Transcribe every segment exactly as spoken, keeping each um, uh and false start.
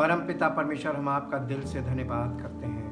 परमपिता परमेश्वर, हम आपका दिल से धन्यवाद करते हैं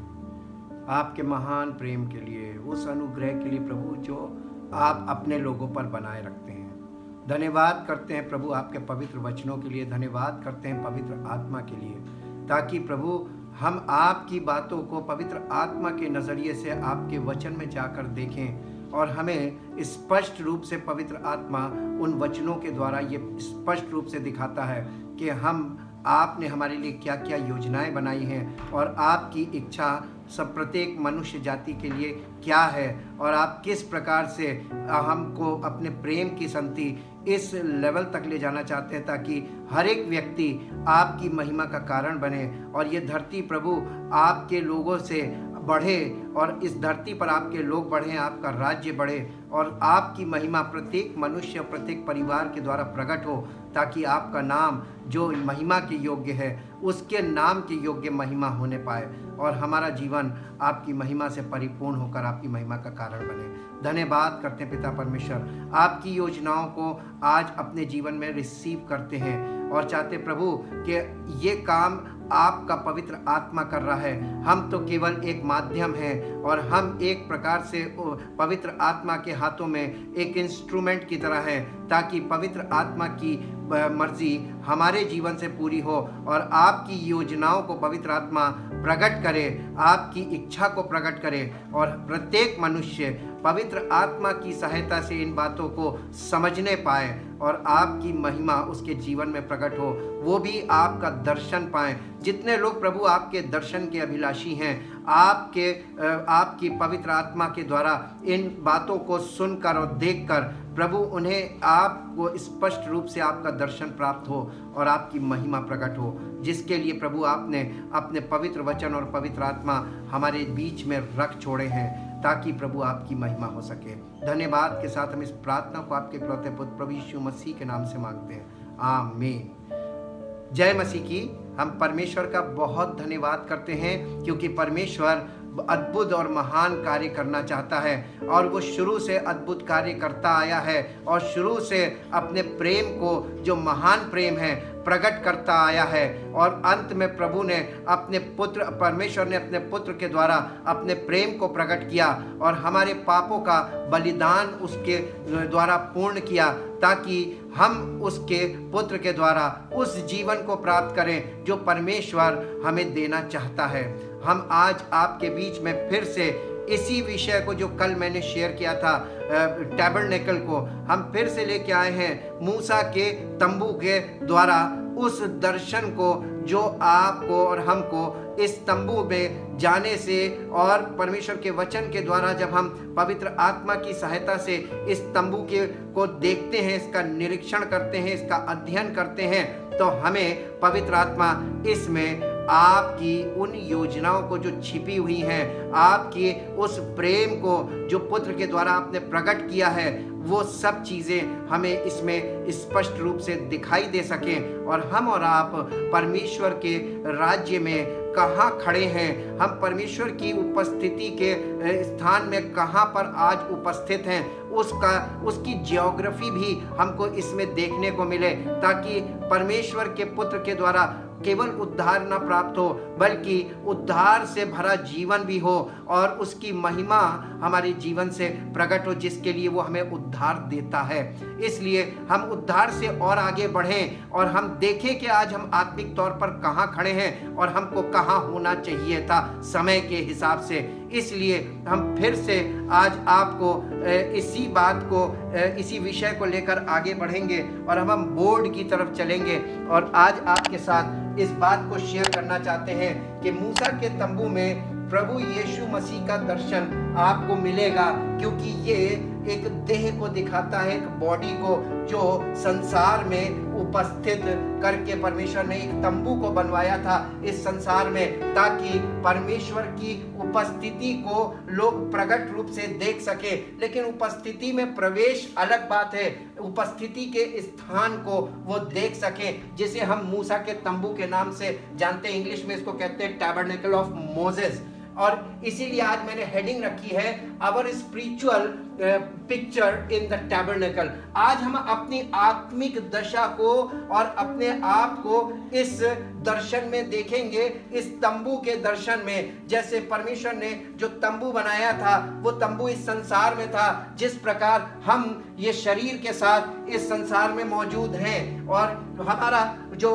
आपके महान प्रेम के लिए, उस अनुग्रह के लिए प्रभु जो आप अपने लोगों पर बनाए रखते हैं। धन्यवाद करते हैं प्रभु आपके पवित्र वचनों के लिए, धन्यवाद करते हैं पवित्र आत्मा के लिए, ताकि प्रभु हम आपकी बातों को पवित्र आत्मा के नज़रिए से आपके वचन में जाकर देखें और हमें स्पष्ट रूप से पवित्र आत्मा उन वचनों के द्वारा ये स्पष्ट रूप से दिखाता है कि हम आपने हमारे लिए क्या क्या योजनाएं बनाई हैं और आपकी इच्छा सब प्रत्येक मनुष्य जाति के लिए क्या है और आप किस प्रकार से हमको अपने प्रेम की संति इस लेवल तक ले जाना चाहते हैं ताकि हर एक व्यक्ति आपकी महिमा का कारण बने और ये धरती प्रभु आपके लोगों से बढ़े और इस धरती पर आपके लोग बढ़ें, आपका राज्य बढ़े और आपकी महिमा प्रत्येक मनुष्य प्रत्येक परिवार के द्वारा प्रकट हो, ताकि आपका नाम जो महिमा के योग्य है उसके नाम के योग्य महिमा होने पाए और हमारा जीवन आपकी महिमा से परिपूर्ण होकर आपकी महिमा का कारण बने। धन्यवाद करते हैं पिता परमेश्वर, आपकी योजनाओं को आज अपने जीवन में रिसीव करते हैं और चाहते प्रभु कि ये काम आपका पवित्र आत्मा कर रहा है। हम तो केवल एक माध्यम हैं और हम एक प्रकार से पवित्र आत्मा के हाथों में एक इंस्ट्रूमेंट की तरह है, ताकि पवित्र आत्मा की मर्जी हमारे जीवन से पूरी हो और आपकी योजनाओं को पवित्र आत्मा प्रकट करे, आपकी इच्छा को प्रकट करे और प्रत्येक मनुष्य पवित्र आत्मा की सहायता से इन बातों को समझने पाए और आपकी महिमा उसके जीवन में प्रकट हो, वो भी आपका दर्शन पाएं। जितने लोग प्रभु आपके दर्शन के अभिलाषी हैं, आपके आपकी पवित्र आत्मा के द्वारा इन बातों को सुनकर और देखकर प्रभु उन्हें आपको स्पष्ट रूप से आपका दर्शन प्राप्त हो और आपकी महिमा प्रकट हो, जिसके लिए प्रभु आपने अपने पवित्र वचन और पवित्र आत्मा हमारे बीच में रख छोड़े हैं, ताकि प्रभु आपकी महिमा हो सके। धन्यवाद के साथ हम इस प्रार्थना को आपके इकलौते पुत्र प्रभु यीशु मसीह के नाम से मांगते हैं, आमीन। जय मसीह की। हम परमेश्वर का बहुत धन्यवाद करते हैं क्योंकि परमेश्वर अद्भुत और महान कार्य करना चाहता है और वो शुरू से अद्भुत कार्य करता आया है और शुरू से अपने प्रेम को, जो महान प्रेम है, प्रकट करता आया है और अंत में प्रभु ने अपने पुत्र परमेश्वर ने अपने पुत्र के द्वारा अपने प्रेम को प्रकट किया और हमारे पापों का बलिदान उसके द्वारा पूर्ण किया, ताकि हम उसके पुत्र के द्वारा उस जीवन को प्राप्त करें जो परमेश्वर हमें देना चाहता है। हम आज आपके बीच में फिर से इसी विषय को जो कल मैंने शेयर किया था, टैबरनेकल को हम फिर से लेके आए हैं, मूसा के तंबू के द्वारा उस दर्शन को जो आपको और हमको इस तंबू में जाने से और परमेश्वर के वचन के द्वारा जब हम पवित्र आत्मा की सहायता से इस तंबू के को देखते हैं, इसका निरीक्षण करते हैं, इसका अध्ययन करते हैं, तो हमें पवित्र आत्मा इसमें आपकी उन योजनाओं को जो छिपी हुई हैं, आपकी उस प्रेम को जो पुत्र के द्वारा आपने प्रकट किया है, वो सब चीज़ें हमें इसमें स्पष्ट रूप से दिखाई दे सकें और हम और आप परमेश्वर के राज्य में कहाँ खड़े हैं, हम परमेश्वर की उपस्थिति के स्थान में कहाँ पर आज उपस्थित हैं, उसका उसकी जियोग्राफी भी हमको इसमें देखने को मिले, ताकि परमेश्वर के पुत्र के द्वारा केवल उद्धार न प्राप्त हो बल्कि उद्धार से भरा जीवन भी हो और उसकी महिमा हमारे जीवन से प्रकट हो, जिसके लिए वो हमें उद्धार देता है। इसलिए हम उद्धार से और आगे बढ़ें और हम देखें कि आज हम आत्मिक तौर पर कहाँ खड़े हैं और हमको कहाँ होना चाहिए था समय के हिसाब से। इसलिए हम फिर से आज आपको इसी बात को इसी विषय को लेकर आगे बढ़ेंगे और हम हम बोर्ड की तरफ चलेंगे और आज आपके साथ इस बात को शेयर करना चाहते हैं कि मूसा के तंबू में प्रभु यीशु मसीह का दर्शन आपको मिलेगा, क्योंकि ये एक देह को दिखाता है, एक बॉडी को जो संसार में उपस्थित करके परमेश्वर ने एक तंबू को बनवाया था इस संसार में, ताकि परमेश्वर की उपस्थिति को लोग प्रकट रूप से देख सके। लेकिन उपस्थिति में प्रवेश अलग बात है, उपस्थिति के स्थान को वो देख सके, जिसे हम मूसा के तंबू के नाम से जानते हैं। इंग्लिश में इसको कहते हैं टैबरनेकल ऑफ मोसेस। और इसीलिए आज मैंने हेडिंग रखी है, our spiritual picture in the tabernacle. आज हम अपनी आत्मिक दशा को और अपने आप को इस दर्शन में देखेंगे, इस तंबू के दर्शन में। जैसे परमेश्वर ने जो तंबू बनाया था, वो तंबू इस संसार में था, जिस प्रकार हम ये शरीर के साथ इस संसार में मौजूद हैं, और हमारा जो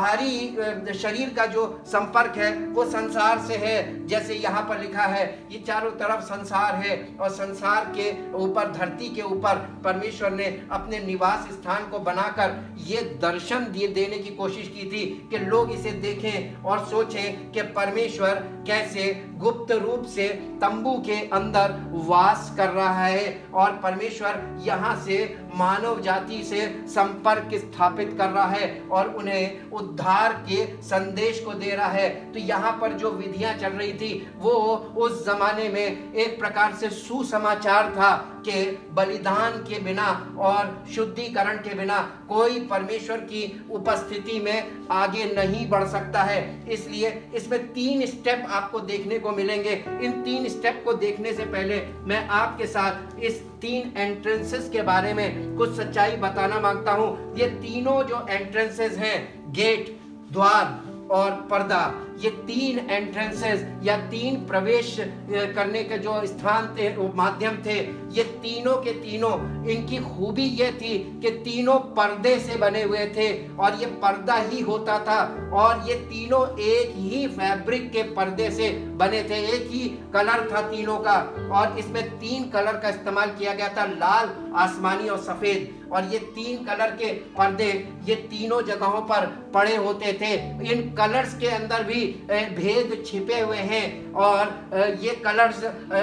बाहरी शरीर का जो संपर्क है वो संसार से है। जैसे यहाँ पर लिखा है, ये चारों तरफ संसार है, और संसार के ऊपर, धरती के ऊपर परमेश्वर ने अपने निवास स्थान को बनाकर ये दर्शन दिए देने की कोशिश की थी कि लोग इसे देखें और सोचें कि परमेश्वर कैसे गुप्त रूप से तंबू के अंदर वास कर रहा है, और परमेश्वर यहाँ से मानव जाति से संपर्क स्थापित कर रहा है और उन्हें उद्धार के संदेश को दे रहा है। तो यहाँ पर जो विधियां चल रही थी वो उस जमाने में एक प्रकार से सुसमाचार था कि बलिदान के बिना और शुद्धिकरण के बिना कोई परमेश्वर की उपस्थिति में आगे नहीं बढ़ सकता है। इसलिए इसमें तीन स्टेप आपको देखने को मिलेंगे। इन तीन स्टेप को देखने से पहले मैं आपके साथ इस तीन एंट्रेंसेस के बारे में कुछ सच्चाई बताना मांगता हूं। ये तीनों जो एंट्रेंसेस हैं, गेट, द्वार और पर्दा, ये तीन एंट्रेंसेस या तीन प्रवेश करने के जो स्थान थे, माध्यम थे, ये तीनों के तीनों, इनकी खूबी ये थी कि तीनों पर्दे से बने हुए थे, और ये पर्दा ही होता था, और ये तीनों एक ही फैब्रिक के पर्दे से बने थे, एक ही कलर था तीनों का, और इसमें तीन कलर का इस्तेमाल किया गया था, लाल, आसमानी और सफेद। और ये तीन कलर के पर्दे ये तीनों जगहों पर पड़े होते थे। इन कलर्स के अंदर भी भेद छिपे हुए हैं, और ये कलर्स,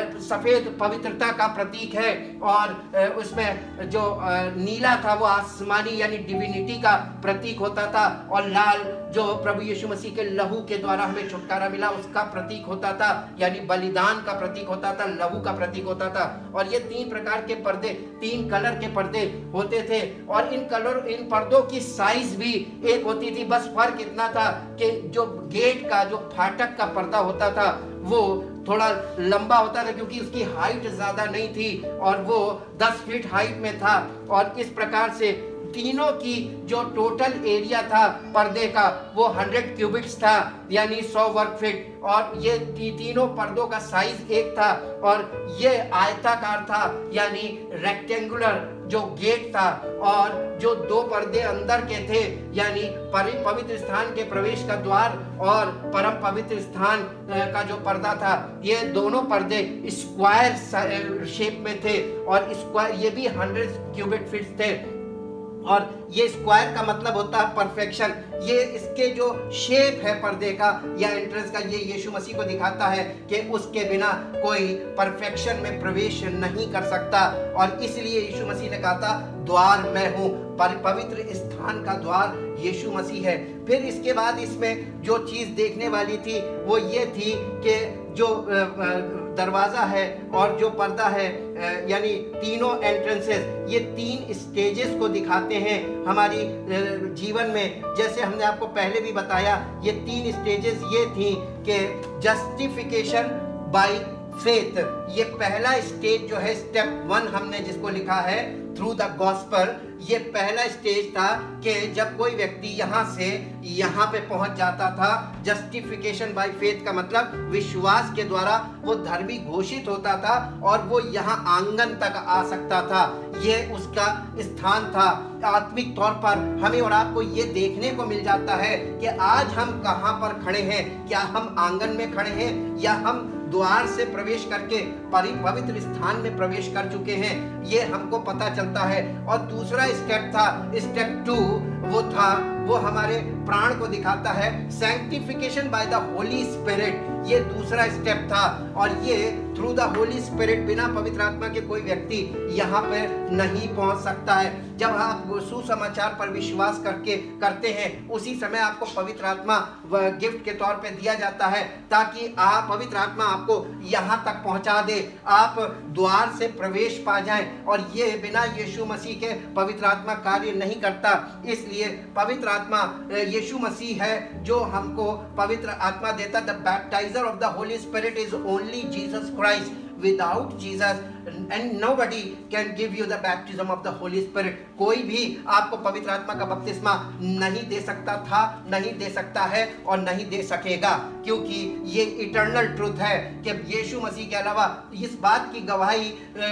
सफेद पवित्रता का प्रतीक है, और उसमें जो नीला था वो आसमानी यानी डिविनिटी का प्रतीक होता था, और लाल जो प्रभु यीशु मसीह के लहू के द्वारा हमें छुटकारा मिला उसका प्रतीक होता था, यानी बलिदान का प्रतीक होता था, लहू का प्रतीक होता था। और ये तीन प्रकार के पर्दे, तीन कलर के पर्दे होते थे, और इन कलर इन पर्दों की साइज भी एक होती थी। बस फर्क इतना था कि जो गेट का, जो फाटक का पर्दा होता था वो थोड़ा लंबा होता था, क्योंकि उसकी हाइट ज्यादा नहीं थी, और वो दस फीट हाइट में था। और इस प्रकार से तीनों की जो टोटल एरिया था पर्दे का वो हंड्रेड क्यूबिट्स था, यानी सौ वर्ग फीट। और ये ती, तीनों पर्दों का साइज एक था, और ये आयताकार था, यानी रेक्टेंगुलर जो गेट था, और जो दो पर्दे अंदर के थे, यानी पवित्र स्थान के प्रवेश का द्वार और परम पवित्र स्थान का जो पर्दा था, ये दोनों पर्दे स्क्वायर शेप में थे, और स्क्वायर ये भी हंड्रेड क्यूबिट फीट थे। और ये स्क्वायर का मतलब होता है परफेक्शन। ये इसके जो शेप है पर्दे का या एंट्रेंस का, ये यीशु मसीह को दिखाता है कि उसके बिना कोई परफेक्शन में प्रवेश नहीं कर सकता। और इसलिए यीशु मसीह ने कहा था, द्वार मैं हूँ, पर पवित्र स्थान का द्वार यीशु मसीह है। फिर इसके बाद इसमें जो चीज देखने वाली थी वो ये थी कि जो दरवाजा है और जो पर्दा है, यानी तीनों एंट्रेंसेस, ये तीन स्टेजेस को दिखाते हैं हमारी जीवन में। जैसे हमने आपको पहले भी बताया, ये तीन स्टेजेस ये थी कि जस्टिफिकेशन बाय फेथ, ये पहला स्टेज जो है, स्टेप वन हमने जिसको लिखा है थ्रू द गॉस्पेल, ये पहला स्टेज था कि जब कोई व्यक्ति यहाँ से यहाँ पे पहुंच जाता था, जस्टिफिकेशन बाय फेथ का मतलब विश्वास के द्वारा वो धर्मी घोषित होता था और वो यहाँ आंगन तक आ सकता था। ये उसका स्थान था। आत्मिक तौर पर हमें और आपको ये देखने को मिल जाता है कि आज हम कहाँ पर खड़े हैं। क्या हम आंगन में खड़े हैं या हम द्वार से प्रवेश करके पवित्र स्थान में प्रवेश कर चुके हैं, ये हमको पता चलता है। और दूसरा स्टेप था, स्टेप टू, वो था वो हमारे प्राण को दिखाता है, sanctification by the Holy Spirit, ये दूसरा स्टेप था। और ये थ्रू द होली स्पिरिट, बिना पवित्र आत्मा के कोई व्यक्ति यहाँ पर नहीं पहुँच सकता है। जब आप सुसमाचार पर विश्वास करके करते हैं, उसी समय आपको पवित्र आत्मा गिफ्ट के तौर पे दिया जाता है, ताकि आप पवित्र आत्मा आपको यहाँ तक पहुँचा दे, आप द्वार से प्रवेश पा जाएं। और ये बिना यीशु मसीह के पवित्र आत्मा कार्य नहीं करता। इसलिए पवित्र आत्मा यीशु मसीह है जो हमको पवित्र आत्मा देता। The baptizer of the Holy Spirit is only Jesus Christ. without Jesus and nobody can give you the baptism of the Holy Spirit. कोई भी आपको पवित्र आत्मा का बपतिस्मा नहीं दे सकता था, नहीं दे सकता है और नहीं दे सकेगा, क्योंकि ये इटर्नल ट्रूथ है कि यीशु मसीह के अलावा इस बात की गवाही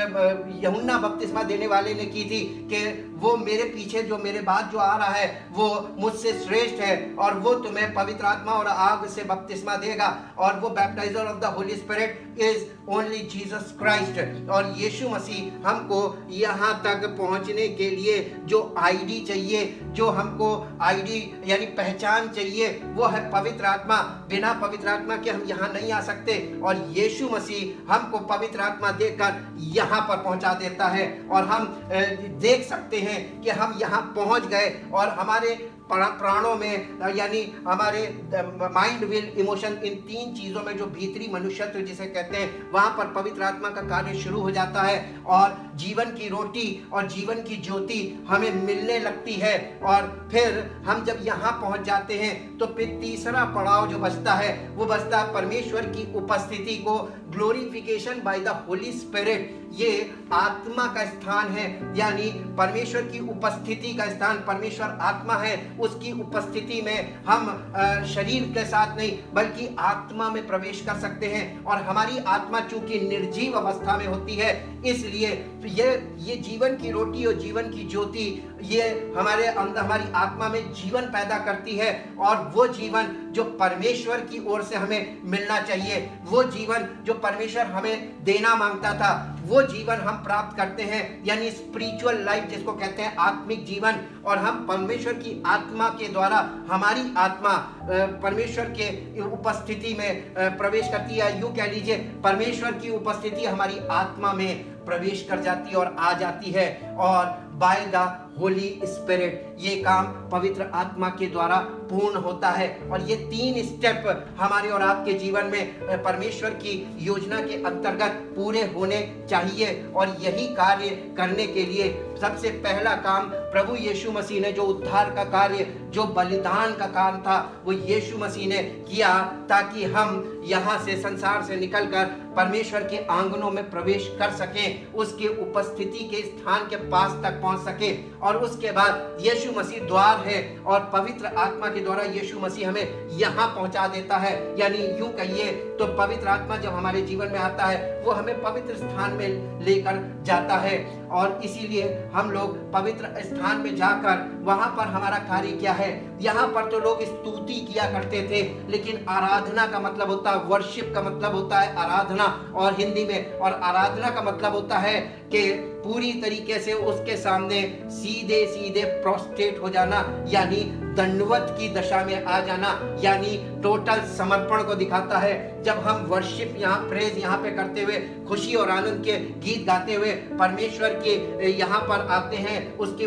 यूहन्ना बपतिस्मा देने वाले ने की थी कि वो मेरे पीछे जो मेरे बाद जो आ रहा है वो मुझसे श्रेष्ठ है और वो तुम्हें पवित्र आत्मा और आग से बपतिस्मा देगा, और वो baptizer of the Holy Spirit is only Jesus Christ. और यीशु मसीह हमको यहाँ तक पहुँचने के लिए जो आईडी चाहिए, जो हमको आईडी यानी पहचान चाहिए, वो है पवित्र आत्मा। बिना पवित्र आत्मा के हम यहाँ नहीं आ सकते, और यीशु मसीह हमको पवित्र आत्मा देकर यहाँ पर पहुँचा देता है, और हम देख सकते हैं कि हम यहाँ पहुँच गए और हमारे प्राणों में यानी हमारे माइंड, विल, इमोशन, इन तीन चीज़ों में जो भीतरी मनुष्यत्व जिसे कहते हैं, वहाँ पर पवित्र आत्मा का कार्य शुरू हो जाता है और जीवन की रोटी और जीवन की ज्योति हमें मिलने लगती है। और फिर हम जब यहाँ पहुँच जाते हैं तो फिर तीसरा पड़ाव जो बचता है वो बचता है परमेश्वर की उपस्थिति को glorification by the Holy Spirit. ये आत्मा का स्थान है, यानी परमेश्वर की उपस्थिति का स्थान, परमेश्वर आत्मा है, उसकी उपस्थिति में हम शरीर के साथ नहीं बल्कि आत्मा में प्रवेश कर सकते हैं। और हमारी आत्मा चूंकि निर्जीव अवस्था में होती है, इसलिए ये ये जीवन की रोटी और जीवन की ज्योति ये हमारे अंदर हमारी आत्मा में जीवन पैदा करती है, और वो जीवन जो परमेश्वर की ओर से हमें मिलना चाहिए, वो जीवन जो परमेश्वर हमें देना मांगता था, वो जीवन हम प्राप्त करते हैं, यानी स्पिरिचुअल लाइफ जिसको कहते हैं आत्मिक जीवन। और हम परमेश्वर की आत्मा के द्वारा हमारी आत्मा परमेश्वर के उपस्थिति में प्रवेश करती है, यूं कह लीजिए परमेश्वर की उपस्थिति हमारी आत्मा में प्रवेश कर जाती है और आ जाती है। और बाय द होली स्पिरिट ये काम पवित्र आत्मा के द्वारा पूर्ण होता है। और ये तीन स्टेप हमारे और आपके जीवन में परमेश्वर की योजना के अंतर्गत पूरे होने चाहिए। और यही कार्य करने के लिए सबसे पहला काम प्रभु यीशु मसीह ने, जो उद्धार का कार्य, जो बलिदान का काम था, वो यीशु मसीह ने किया ताकि हम यहाँ से संसार से निकलकर परमेश्वर के आंगनों में प्रवेश कर सकें, उसके उपस्थिति के स्थान के पास तक पहुँच सके। और उसके बाद यीशु मसीह द्वार है और पवित्र आत्मा के द्वारा यीशु मसीह हमें यहाँ पहुँचा देता है। यानी यूं कहिए तो पवित्र आत्मा जब हमारे जीवन में आता है वो हमें पवित्र स्थान में लेकर जाता है, और इसीलिए हम लोग पवित्र स्थान में जाकर वहाँ पर हमारा कार्य क्या है। यहाँ पर तो लोग स्तुति किया करते थे, लेकिन आराधना का मतलब होता है, वर्शिप का मतलब होता है आराधना और हिंदी में, और आराधना का मतलब होता है कि पूरी तरीके से उसके सामने सीधे सीधे प्रोस्ट्रेट हो जाना, यानी दंडवत की दशा में आ जाना, यानी टोटल समर्पण को दिखाता है। जब हम वर्शिप यहाँ प्रेज यहाँ पे करते हुए खुशी और आनंद के गीत गाते हुए परमेश्वर के यहाँ पर आते हैं, उसके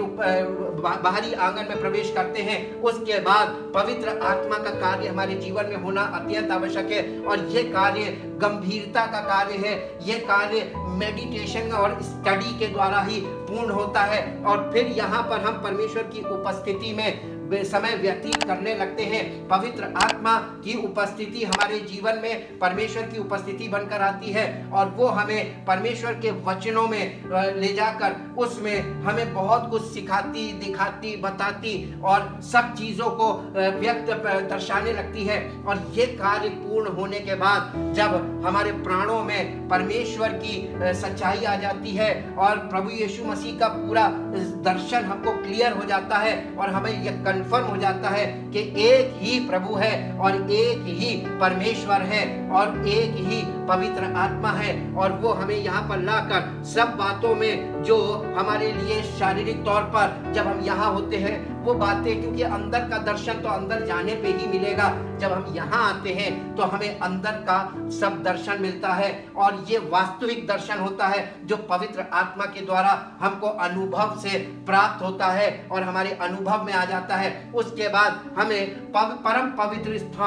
बाहरी आंगन में प्रवेश करते हैं, उसके बाद पवित्र आत्मा का कार्य हमारे जीवन में होना अत्यंत आवश्यक है। और ये कार्य गंभीरता का कार्य है, ये कार्य मेडिटेशन और स्टडी के द्वारा ही पूर्ण होता है। और फिर यहाँ पर हम परमेश्वर की उपस्थिति में समय व्यतीत करने लगते हैं। पवित्र आत्मा की उपस्थिति हमारे जीवन में परमेश्वर की उपस्थिति बनकर आती है, और वो हमें परमेश्वर के वचनों में ले जाकर उसमें हमें बहुत कुछ सिखाती, दिखाती, बताती और सब चीज़ों को व्यक्त दर्शाने लगती है। और ये कार्य पूर्ण होने के बाद जब हमारे प्राणों में परमेश्वर की सच्चाई आ जाती है और प्रभु यीशु मसीह का पूरा दर्शन हमको क्लियर हो जाता है, और हमें यह कन्फर्म हो जाता है कि एक ही प्रभु है और एक ही परमेश्वर है और एक ही पवित्र आत्मा है, और वो हमें यहाँ पर लाकर सब बातों में जो हमारे लिए शारीरिक तौर पर जब हम यहाँ होते हैं वो बातें, क्योंकि अंदर का दर्शन तो अंदर जाने पे ही मिलेगा, जब हम यहाँ आते हैं तो हमें अंदर का सब दर्शन मिलता है। और ये वास्तविक दर्शन होता है जो पवित्र आत्मा के द्वारा हमको अनुभव से प्राप्त होता है और हमारे अनुभव में आ जाता है। उसके बाद हमें परम पवित्र स्थान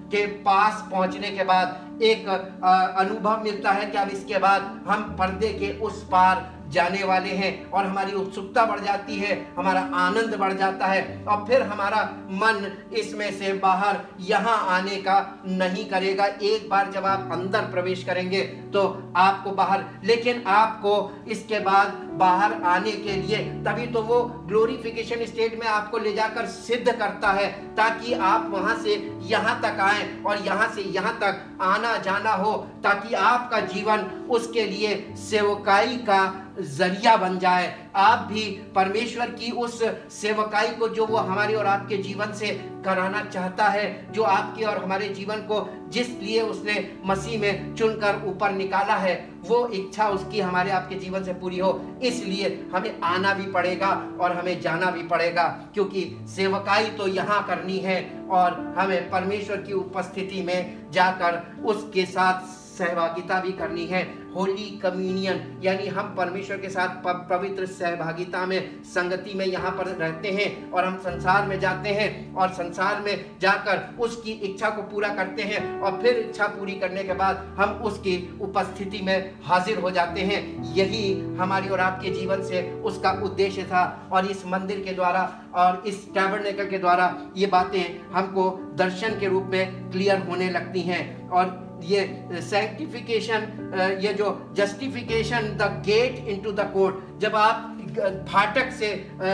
के पास पहुंचने के बाद एक अनुभव मिलता है कि अब इसके बाद हम पर्दे के उस पार जाने वाले हैं, और हमारी उत्सुकता बढ़ जाती है, हमारा आनंद बढ़ जाता है, और फिर हमारा मन इसमें से बाहर यहाँ आने का नहीं करेगा। एक बार जब आप अंदर प्रवेश करेंगे तो आपको बाहर, लेकिन आपको इसके बाद बाहर आने के लिए तभी तो वो ग्लोरिफिकेशन स्टेट में आपको ले जाकर सिद्ध करता है, ताकि आप वहां से यहाँ तक आए और यहाँ से यहाँ तक आना जाना हो, ताकि आपका जीवन उसके लिए सेवकाई का जरिया बन जाए। आप भी परमेश्वर की उस सेवकाई को जो वो हमारे और आपके जीवन से कराना चाहता है, जो आपके और हमारे जीवन को जिस लिए उसने मसीह में चुनकर ऊपर निकाला है, वो इच्छा उसकी हमारे आपके जीवन से पूरी हो, इसलिए हमें आना भी पड़ेगा और हमें जाना भी पड़ेगा, क्योंकि सेवकाई तो यहाँ करनी है और हमें परमेश्वर की उपस्थिति में जाकर उसके साथ सहभागिता भी करनी है। होली कम्युनियन यानी हम परमेश्वर के साथ पवित्र सहभागिता में, संगति में यहाँ पर रहते हैं, और हम संसार में जाते हैं और संसार में जाकर उसकी इच्छा को पूरा करते हैं, और फिर इच्छा पूरी करने के बाद हम उसकी उपस्थिति में हाजिर हो जाते हैं। यही हमारी और आपके जीवन से उसका उद्देश्य था, और इस मंदिर के द्वारा और इस टैबरनेकल के द्वारा ये बातें हमको दर्शन के रूप में क्लियर होने लगती हैं। और ये सैंक्टिफिकेशन, ये जो justification, the gate into the court, जब आप फाटक से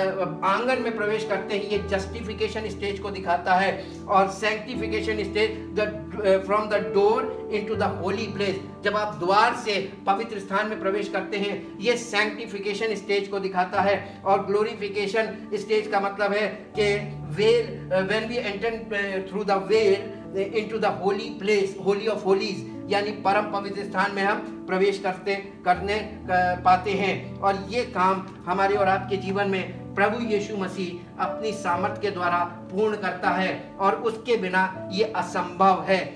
आंगन में प्रवेश करते हैं, ये जस्टिफिकेशन स्टेज को दिखाता है, और sanctification stage the from the door into the Holy Place, जब आप द्वार से पवित्र स्थान में प्रवेश करते हैं, ये सैंक्टिफिकेशन स्टेज को दिखाता है। और ग्लोरिफिकेशन स्टेज का मतलब है कि well, when we enter through the veil into the Holy Place, Holy of Holies, यानी परम पवित्र स्थान में हम प्रवेश करते करने पाते हैं। और ये काम हमारे और आपके जीवन में प्रभु यीशु मसीह अपनी सामर्थ के द्वारा पूर्ण करता है, और उसके बिना ये असंभव है।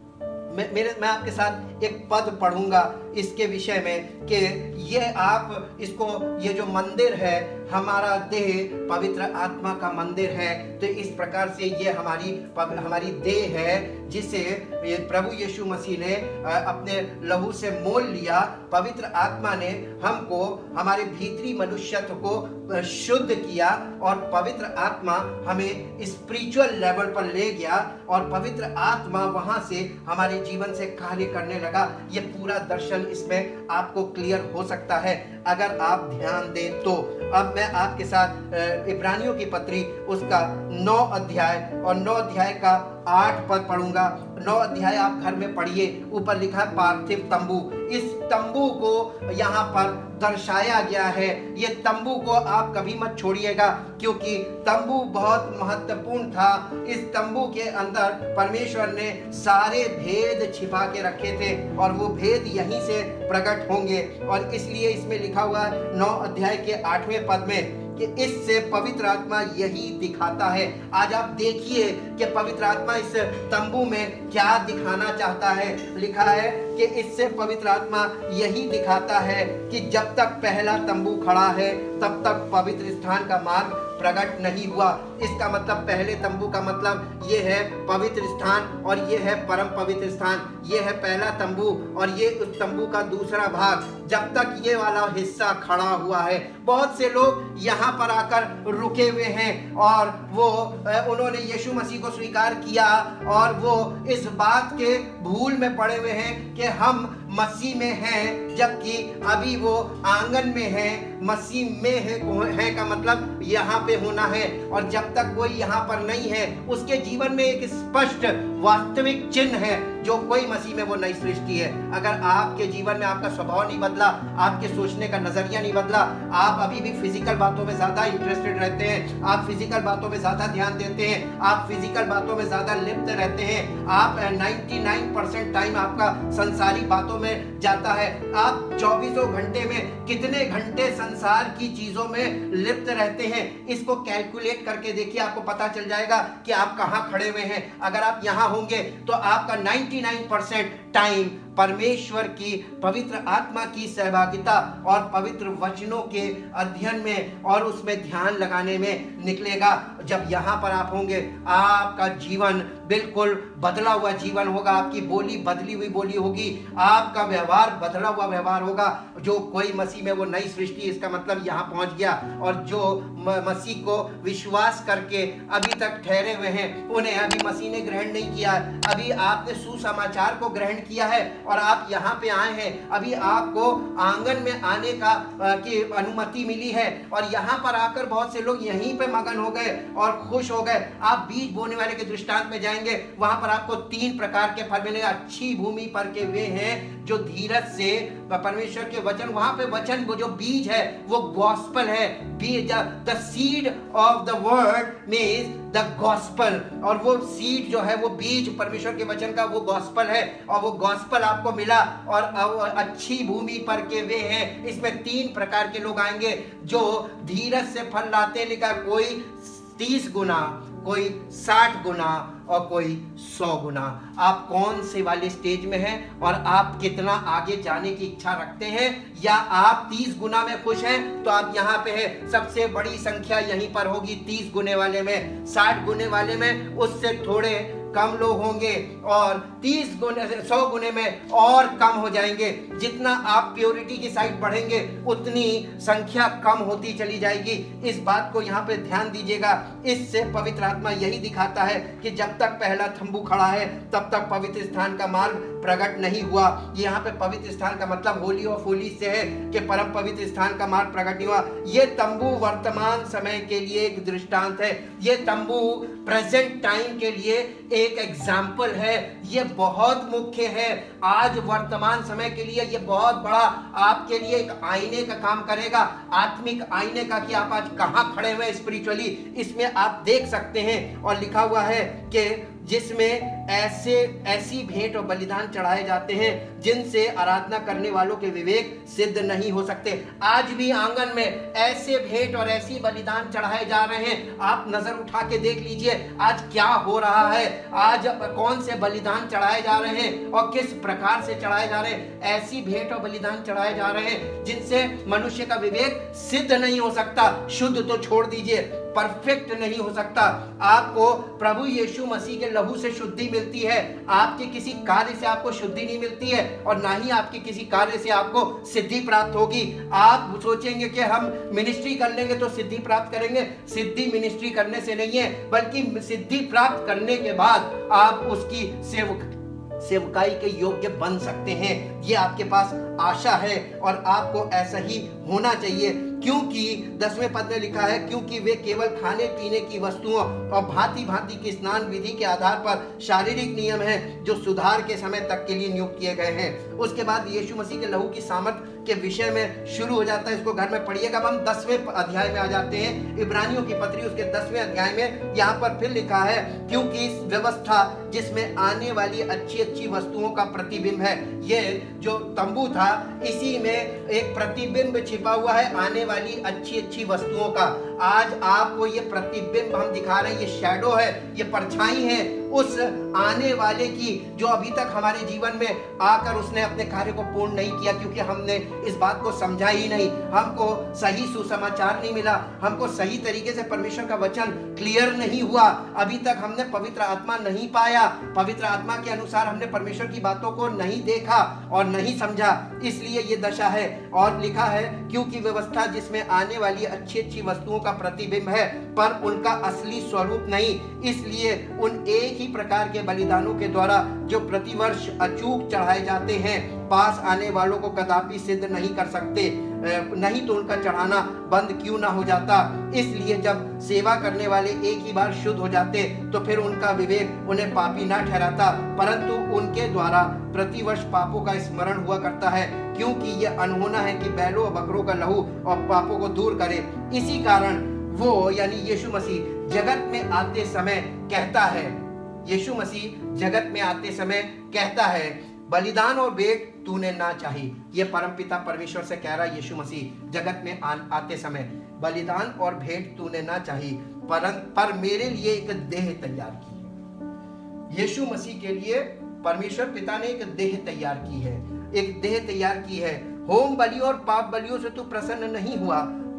मैं मेरे मैं आपके साथ एक पद पढ़ूंगा इसके विषय में कि ये आप इसको, ये जो मंदिर है, हमारा देह पवित्र आत्मा का मंदिर है, तो इस प्रकार से ये हमारी हमारी देह है जिसे प्रभु यीशु मसीह ने अपने लहू से मोल लिया। पवित्र आत्मा ने हमको, हमारे भीतरी मनुष्यत्व को शुद्ध किया, और पवित्र आत्मा हमें स्पिरिचुअल लेवल पर ले गया, और पवित्र आत्मा वहां से हमारे जीवन से कार्य करने लगा। ये पूरा दर्शन इसमें आपको क्लियर हो सकता है अगर आप ध्यान दें तो। अब मैं आपके साथ इब्रानियों की पत्री उसका नौ अध्याय और नौ अध्याय का आठ पद पढ़ूंगा। नौ अध्याय आप घर में पढ़िए। ऊपर लिखा है पार्थिव तंबू। इस तंबू को यहाँ पर दर्शाया गया है। ये तंबू को आप कभी मत छोड़िएगा, क्योंकि तंबू बहुत महत्वपूर्ण था। इस तंबू के अंदर परमेश्वर ने सारे भेद छिपा के रखे थे, और वो भेद यहीं से प्रकट होंगे। और इसलिए इसमें लिखा हुआ है नौ अध्याय के आठवें पद में कि इससे पवित्र आत्मा यही दिखाता है। आज आप देखिए कि पवित्र आत्मा इस तंबू में क्या दिखाना चाहता है। लिखा है कि इससे पवित्र आत्मा यही दिखाता है कि जब तक पहला तंबू खड़ा है तब तक पवित्र स्थान का मार्ग प्रकट नहीं हुआ। इसका मतलब, पहले तंबू का मतलब ये है पवित्र स्थान, और ये है परम पवित्र स्थान। ये है पहला तंबू, और ये उस तंबू का दूसरा भाग। जब तक ये वाला हिस्सा खड़ा हुआ है, बहुत से लोग यहाँ पर आकर रुके हुए हैं, और वो उन्होंने यीशु मसीह को स्वीकार किया, और वो इस बात के भूल में पड़े हुए हैं कि हम मसीह में हैं, जबकि अभी वो आंगन में है। मसीह में है, है का मतलब यहाँ पे होना है, और जब तक कोई यहाँ पर नहीं है, उसके जीवन में एक स्पष्ट वास्तविक चिन्ह है जो कोई मसीह में वो नई सृष्टि है। अगर आपके जीवन में आपका स्वभाव नहीं बदला, आपके सोचने का नजरिया नहीं बदला, आप अभी भी फिजिकल बातों में ज्यादा इंटरेस्टेड रहते हैं, आप फिजिकल बातों में ज्यादा ध्यान देते हैं, आप फिजिकल बातों में ज्यादा लिप्त रहते हैं, आप निन्यानवे परसेंट टाइम आपका संसारी बातों में जाता है। आप चौबीसों घंटे में कितने घंटे संसार की चीजों में लिप्त रहते हैं, इसको कैलकुलेट करके देखिए, आपको पता चल जाएगा कि आप कहां खड़े हुए हैं। अगर आप यहां होंगे तो आपका निन्यानवे परसेंट टाइम परमेश्वर की पवित्र आत्मा की सहभागिता और पवित्र वचनों के अध्ययन में और उसमें ध्यान लगाने में निकलेगा। जब यहाँ पर आप होंगे आपका जीवन बिल्कुल बदला हुआ जीवन होगा, आपकी बोली बदली हुई बोली होगी, आपका व्यवहार बदला हुआ व्यवहार होगा। जो कोई मसीह में वो नई सृष्टि, इसका मतलब यहाँ पहुँच गया। और जो मसीह को विश्वास करके अभी तक ठहरे हुए हैं, उन्हें अभी मसीह ने ग्रहण नहीं किया, अभी आपने सुसमाचार को ग्रहण किया है और आप यहाँ पे आए हैं, अभी आपको आंगन में आने का की अनुमति मिली है और यहाँ पर आकर बहुत से लोग यहीं पे मगन हो गए और खुश हो गए। आप बीज बोने वाले के दृष्टांत में जाएंगे, वहां पर आपको तीन प्रकार के फल मिलेंगे। अच्छी भूमि पर के वे हैं जो धीरज से परमेश्वर के वचन, वहां पे वचन वो जो बीज है वो गॉस्पल है। बीज, the seed of the word means the gospel, और वो सीड जो है वो बीज परमेश्वर के वचन का वो गॉस्पल है और वो गॉस्पल आपको मिला। और अच्छी भूमि पर के वे हैं, इसमें तीन प्रकार के लोग आएंगे जो धीरज से फल लाते। लिखा कोई तीस गुना, कोई साठ गुना और कोई सौ गुना। आप कौन से वाले स्टेज में हैं और आप कितना आगे जाने की इच्छा रखते हैं? या आप तीस गुना में खुश हैं तो आप यहाँ पे हैं। सबसे बड़ी संख्या यहीं पर होगी तीस गुने वाले में। साठ गुने वाले में उससे थोड़े कम लोग होंगे और तीस गुने सौ गुने में और कम हो जाएंगे। जितना आप प्योरिटी की साइड बढ़ेंगे उतनी संख्या कम होती चली जाएगी। इस बात को यहाँ पे ध्यान दीजिएगा। इससे पवित्र आत्मा यही दिखाता है कि जब तक पहला तंबू खड़ा है तब तक पवित्र स्थान का मार्ग प्रकट नहीं हुआ। यहाँ पे पवित्र स्थान का मतलब होली ऑफ होली से है कि परम पवित्र स्थान का मार्ग प्रकट नहीं हुआ। ये तंबू वर्तमान समय के लिए एक दृष्टांत है। ये तंबू प्रेजेंट टाइम के लिए एक एग्जाम्पल है। ये बहुत मुख्य है। आज वर्तमान समय के लिए ये बहुत बड़ा आपके लिए एक आईने का काम करेगा, आत्मिक आईने का, कि आप आज कहाँ खड़े हुए स्पिरिचुअली, इसमें आप देख सकते हैं। और लिखा हुआ है कि जिसमें ऐसे ऐसी भेंट और बलिदान चढ़ाए जाते हैं जिनसे आराधना करने वालों के विवेक सिद्ध नहीं हो सकते। आज भी आंगन में ऐसे भेंट और ऐसी बलिदान चढ़ाए जा रहे हैं। आप नजर उठा के देख लीजिए आज क्या हो रहा है, आज कौन से बलिदान चढ़ाए जा रहे हैं और किस प्रकार से चढ़ाए जा रहे हैं। ऐसी भेंट और बलिदान चढ़ाए जा रहे हैं जिनसे मनुष्य का विवेक सिद्ध नहीं हो सकता। शुद्ध तो छोड़ दीजिए, परफेक्ट नहीं हो सकता। आपको प्रभु यीशु मसीह के लहू से शुद्धि मिलती है। आपके किसी कार्य से आपको शुद्धि नहीं मिलती है और ना ही आपके किसी कार्य से आपको सिद्धि प्राप्त होगी। आप सोचेंगे कि हम मिनिस्ट्री कर लेंगे तो सिद्धि प्राप्त करेंगे। सिद्धि मिनिस्ट्री करने से नहीं है, बल्कि सिद्धि प्राप्त करने के बाद आप उसकी सेवक सेवकाई के योग्य बन सकते हैं। ये आपके पास आशा है और आपको ऐसा ही होना चाहिए। क्योंकि दसवें पद में लिखा है, क्योंकि वे केवल खाने पीने की वस्तुओं और भांति भांति की स्नान विधि के आधार पर शारीरिक नियम हैं जो सुधार के समय तक के लिए नियुक्त किए गए हैं। उसके बाद यीशु मसीह के लहू की सामर्थ के विषय में शुरू हो जाता है। इसको घर में पढ़िएगा। अब हम दसवें अध्याय में आ जाते हैं, इब्रानियों की पत्री उसके दसवें अध्याय में। यहाँ पर फिर लिखा है, क्योंकि इस व्यवस्था जिसमें आने वाली अच्छी अच्छी वस्तुओं का प्रतिबिंब है। ये जो तंबू था इसी में एक प्रतिबिंब छिपा हुआ है आने वाली अच्छी अच्छी वस्तुओं का। आज आपको ये प्रतिबिंब हम दिखा रहे हैं, ये शैडो है, ये परछाई है उस आने वाले की, जो अभी तक हमारे जीवन में आकर उसने अपने कार्य को पूर्ण नहीं किया, क्योंकि हमने इस बात को समझा ही नहीं, हमको सही सुसमाचार नहीं मिला, हमको सही तरीके से परमेश्वर का वचन क्लियर नहीं हुआ, अभी तक हमने पवित्र आत्मा नहीं पाया, पवित्र आत्मा के अनुसार हमने परमेश्वर की बातों को नहीं देखा और नहीं समझा, इसलिए ये दशा है। और लिखा है, क्योंकि व्यवस्था जिसमें आने वाली अच्छी अच्छी वस्तुओं का प्रतिबिंब है पर उनका असली स्वरूप नहीं, इसलिए उन एक ही प्रकार के बलिदानों के द्वारा जो प्रतिवर्ष अचूक चढ़ाए जाते हैं पास आने वालों को कदापि सिद्ध नहीं कर सकते, नहीं तो उनका चढ़ाना बंद क्यों ना हो जाता। इसलिए जब सेवा करने वाले एक ही बार शुद्ध हो जाते तो फिर उनका विवेक उन्हें पापी ना ठहराता, परंतु उनके द्वारा प्रतिवर्ष पापों का स्मरण हुआ करता है, क्योंकि यह अनहोना है कि बैलों और बकरों का लहू और पापों को दूर करे। इसी कारण वो यानी यीशु मसीह जगत में आते समय कहता है, यीशु मसीह जगत में आते समय कहता है, बलिदान और भेंट तूने ना चाही। ये परमपिता परमेश्वर से कह रहा है यीशु मसीह जगत में आ, आते समय, बलिदान और भेंट तूने ना चाही, पर, पर मेरे लिए एक देह तैयार की है। यीशु मसीह के लिए परमेश्वर पिता ने एक देह तैयार की है, एक देह तैयार की है। होम बलि और पाप बलियों से तू प्रसन्न नहीं हुआ,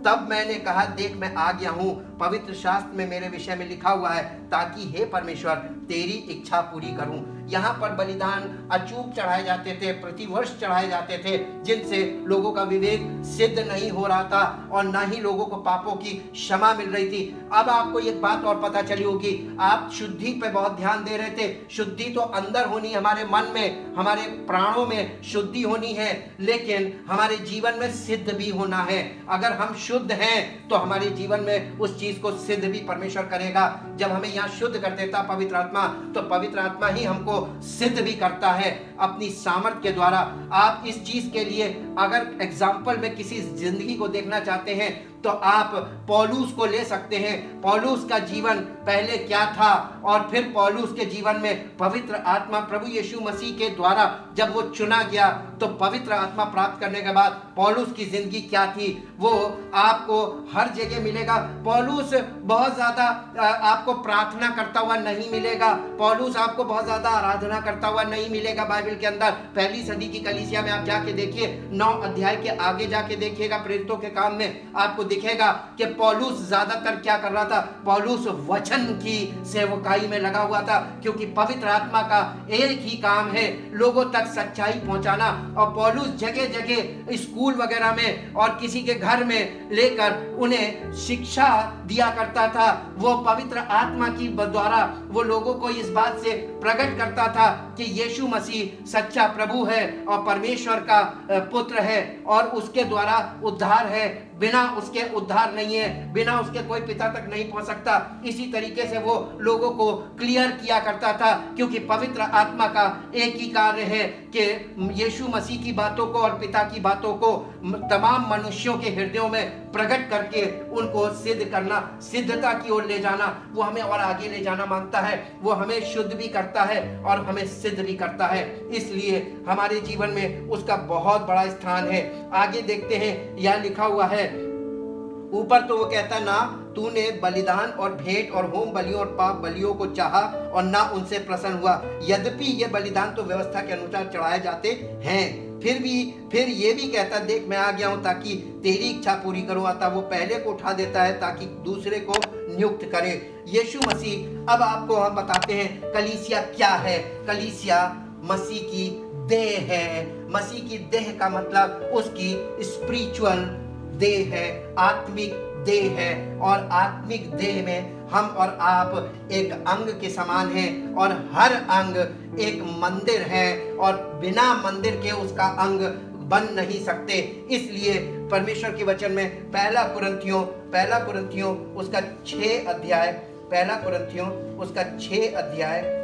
तब मैंने कहा, देख मैं आ गया हूँ, पवित्र शास्त्र में मेरे विषय में लिखा हुआ है, ताकि हे परमेश्वर तेरी इच्छा पूरी करूं। यहाँ पर बलिदान अचूक चढ़ाए जाते थे, प्रतिवर्ष चढ़ाए जाते थे, जिनसे लोगों का विवेक सिद्ध नहीं हो रहा था और ना ही लोगों को पापों की क्षमा मिल रही थी। अब आपको एक बात और पता चली होगी, आप शुद्धि पे बहुत ध्यान दे रहे थे। शुद्धि तो अंदर होनी, हमारे मन में, हमारे प्राणों में शुद्धि होनी है, लेकिन हमारे जीवन में सिद्ध भी होना है। अगर हम शुद्ध हैं तो हमारे जीवन में उस चीज को सिद्ध भी परमेश्वर करेगा। जब हमें यहाँ शुद्ध कर देता पवित्र आत्मा, तो पवित्र आत्मा ही हमको सिद्ध भी करता है अपनी सामर्थ के द्वारा। आप इस चीज के लिए अगर एग्जाम्पल में किसी जिंदगी को देखना चाहते हैं तो आप पौलुस को ले सकते हैं। पौलुस का जीवन पहले क्या था और फिर पौलुस के जीवन में पवित्र आत्मा प्रभु यीशु मसीह के द्वारा जब वो चुना गया तो पवित्र आत्मा प्राप्त करने के बाद पौलुस की जिंदगी क्या थी वो आपको हर जगह मिलेगा। पौलुस बहुत ज्यादा आपको प्रार्थना करता हुआ नहीं मिलेगा, पौलुस आपको बहुत ज्यादा आराधना करता हुआ नहीं मिलेगा। बाइबल के अंदर पहली सदी की कलीसिया में आप जाके देखिए, नौ अध्याय के आगे जाके देखिएगा प्रेरितों के काम में, आपको दिखेगा कि पौलुस ज्यादातर क्या कर रहा था, पौलुस वचन की सेवकाई में लगा हुआ था, क्योंकि पवित्र आत्मा का एक ही काम है लोगों तक सच्चाई पहुंचाना। और पौलुस जगह जगह स्कूल वगैरह में और किसी के घर में लेकर उन्हें शिक्षा दिया करता था। वो पवित्र आत्मा की द्वारा वो लोगों को इस बात से प्रकट करता था कि यीशु मसीह सच्चा प्रभु है और परमेश्वर का पुत्र है और उसके द्वारा उद्धार है, बिना उसके उद्धार नहीं है, बिना उसके कोई पिता तक नहीं पहुंच सकता। इसी तरीके से वो लोगों को क्लियर किया करता था, क्योंकि पवित्र आत्मा का एक ही कार्य है कि यीशु मसीह की बातों को और पिता की बातों को तमाम मनुष्यों के हृदयों में प्रकट करके उनको सिद्ध करना, सिद्धता की ओर ले जाना। वो हमें और आगे ले जाना मांगता है, वो हमें शुद्ध भी करता है और हमें सिद्ध भी करता है। इसलिए हमारे जीवन में उसका बहुत बड़ा स्थान है। आगे देखते हैं, यह लिखा हुआ है ऊपर, तो वो कहता ना तूने बलिदान और भेंट और होम बलियों और पाप बलियों को चाहा और ना उनसे प्रसन्न हुआ। यद्यपि ये बलिदान तो व्यवस्था के अनुसार चढ़ाए जाते हैं, फिर भी फिर ये भी कहता, देख मैं आ गया हूं ताकि तेरी इच्छा पूरी करूं। अतः वो पहले को उठा देता है ताकि दूसरे को नियुक्त करे। यीशु मसीह, अब आपको हम बताते हैं कलीसिया क्या है। कलीसिया मसीह की देह है। मसीह की देह का मतलब उसकी स्पिरिचुअल देह है, आत्मिक देह है। और आत्मिक देह में हम और आप एक अंग के समान हैं और हर अंग एक मंदिर है और बिना मंदिर के उसका अंग बन नहीं सकते। इसलिए परमेश्वर के वचन में पहला कुरिन्थियों पहला कुरिन्थियों उसका छह अध्याय पहला कुरिन्थियों उसका छह अध्याय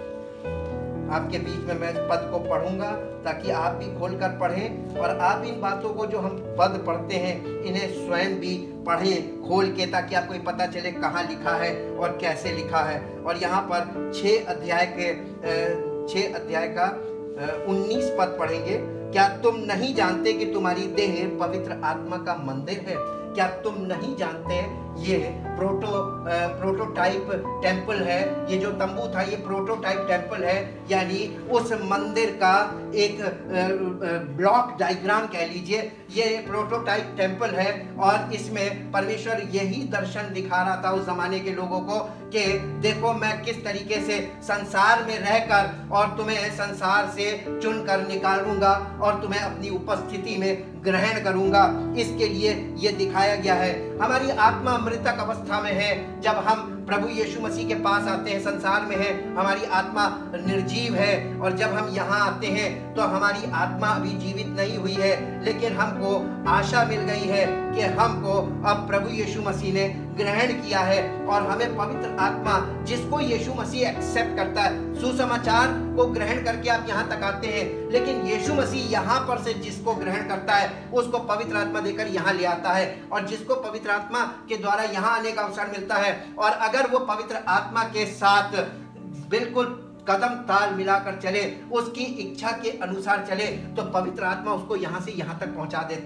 आपके बीच में मैं पद को पढ़ूंगा ताकि आप भी खोलकर पढ़ें और आप इन बातों को जो हम पद पढ़ते हैं इन्हें स्वयं भी पढ़ें खोल के, ताकि आपको पता चले कहाँ लिखा है और कैसे लिखा है। और यहाँ पर छः अध्याय के छः अध्याय का उन्नीस पद पढ़ेंगे। क्या तुम नहीं जानते कि तुम्हारी देह पवित्र आत्मा का मंदिर है? क्या तुम नहीं जानते ये प्रोटो प्रोटोटाइप टेम्पल है। ये जो तंबू था ये प्रोटोटाइप टेम्पल है, यानी उस मंदिर का एक ब्लॉक डायग्राम कह लीजिए। ये प्रोटोटाइप टेम्पल है और इसमें परमेश्वर यही दर्शन दिखा रहा था उस जमाने के लोगों को कि देखो मैं किस तरीके से संसार में रहकर और तुम्हें संसार से चुनकर निकालूंगा और तुम्हें अपनी उपस्थिति में ग्रहण करूंगा। इसके लिए ये दिखाया गया है। हमारी आत्मा मृतक अवस्था में है जब हम प्रभु यीशु मसीह के पास आते हैं, संसार में है, हमारी आत्मा निर्जीव है। और जब हम यहाँ आते हैं तो हमारी आत्मा अभी जीवित नहीं हुई है, लेकिन हमको आशा मिल गई है कि हमको अब प्रभु यीशु मसीह ने ग्रहण किया है और हमें पवित्र आत्मा, जिसको यीशु मसीह एक्सेप्ट करता है, सुसमाचार को ग्रहण करके आप यहाँ तक आते हैं, लेकिन यीशु मसीह यहाँ पर से जिसको ग्रहण करता है उसको पवित्र आत्मा देकर यहाँ ले आता है। और जिसको पवित्र आत्मा के द्वारा यहाँ आने का अवसर मिलता है और अगर वो पवित्र आत्मा के साथ बिल्कुल कदम ताल मिलाकर चले, उसकी इच्छा के अनुसार चले, तो पवित्र आत्मा उसको यहाँ से यहाँ तक पहुँचा देता है।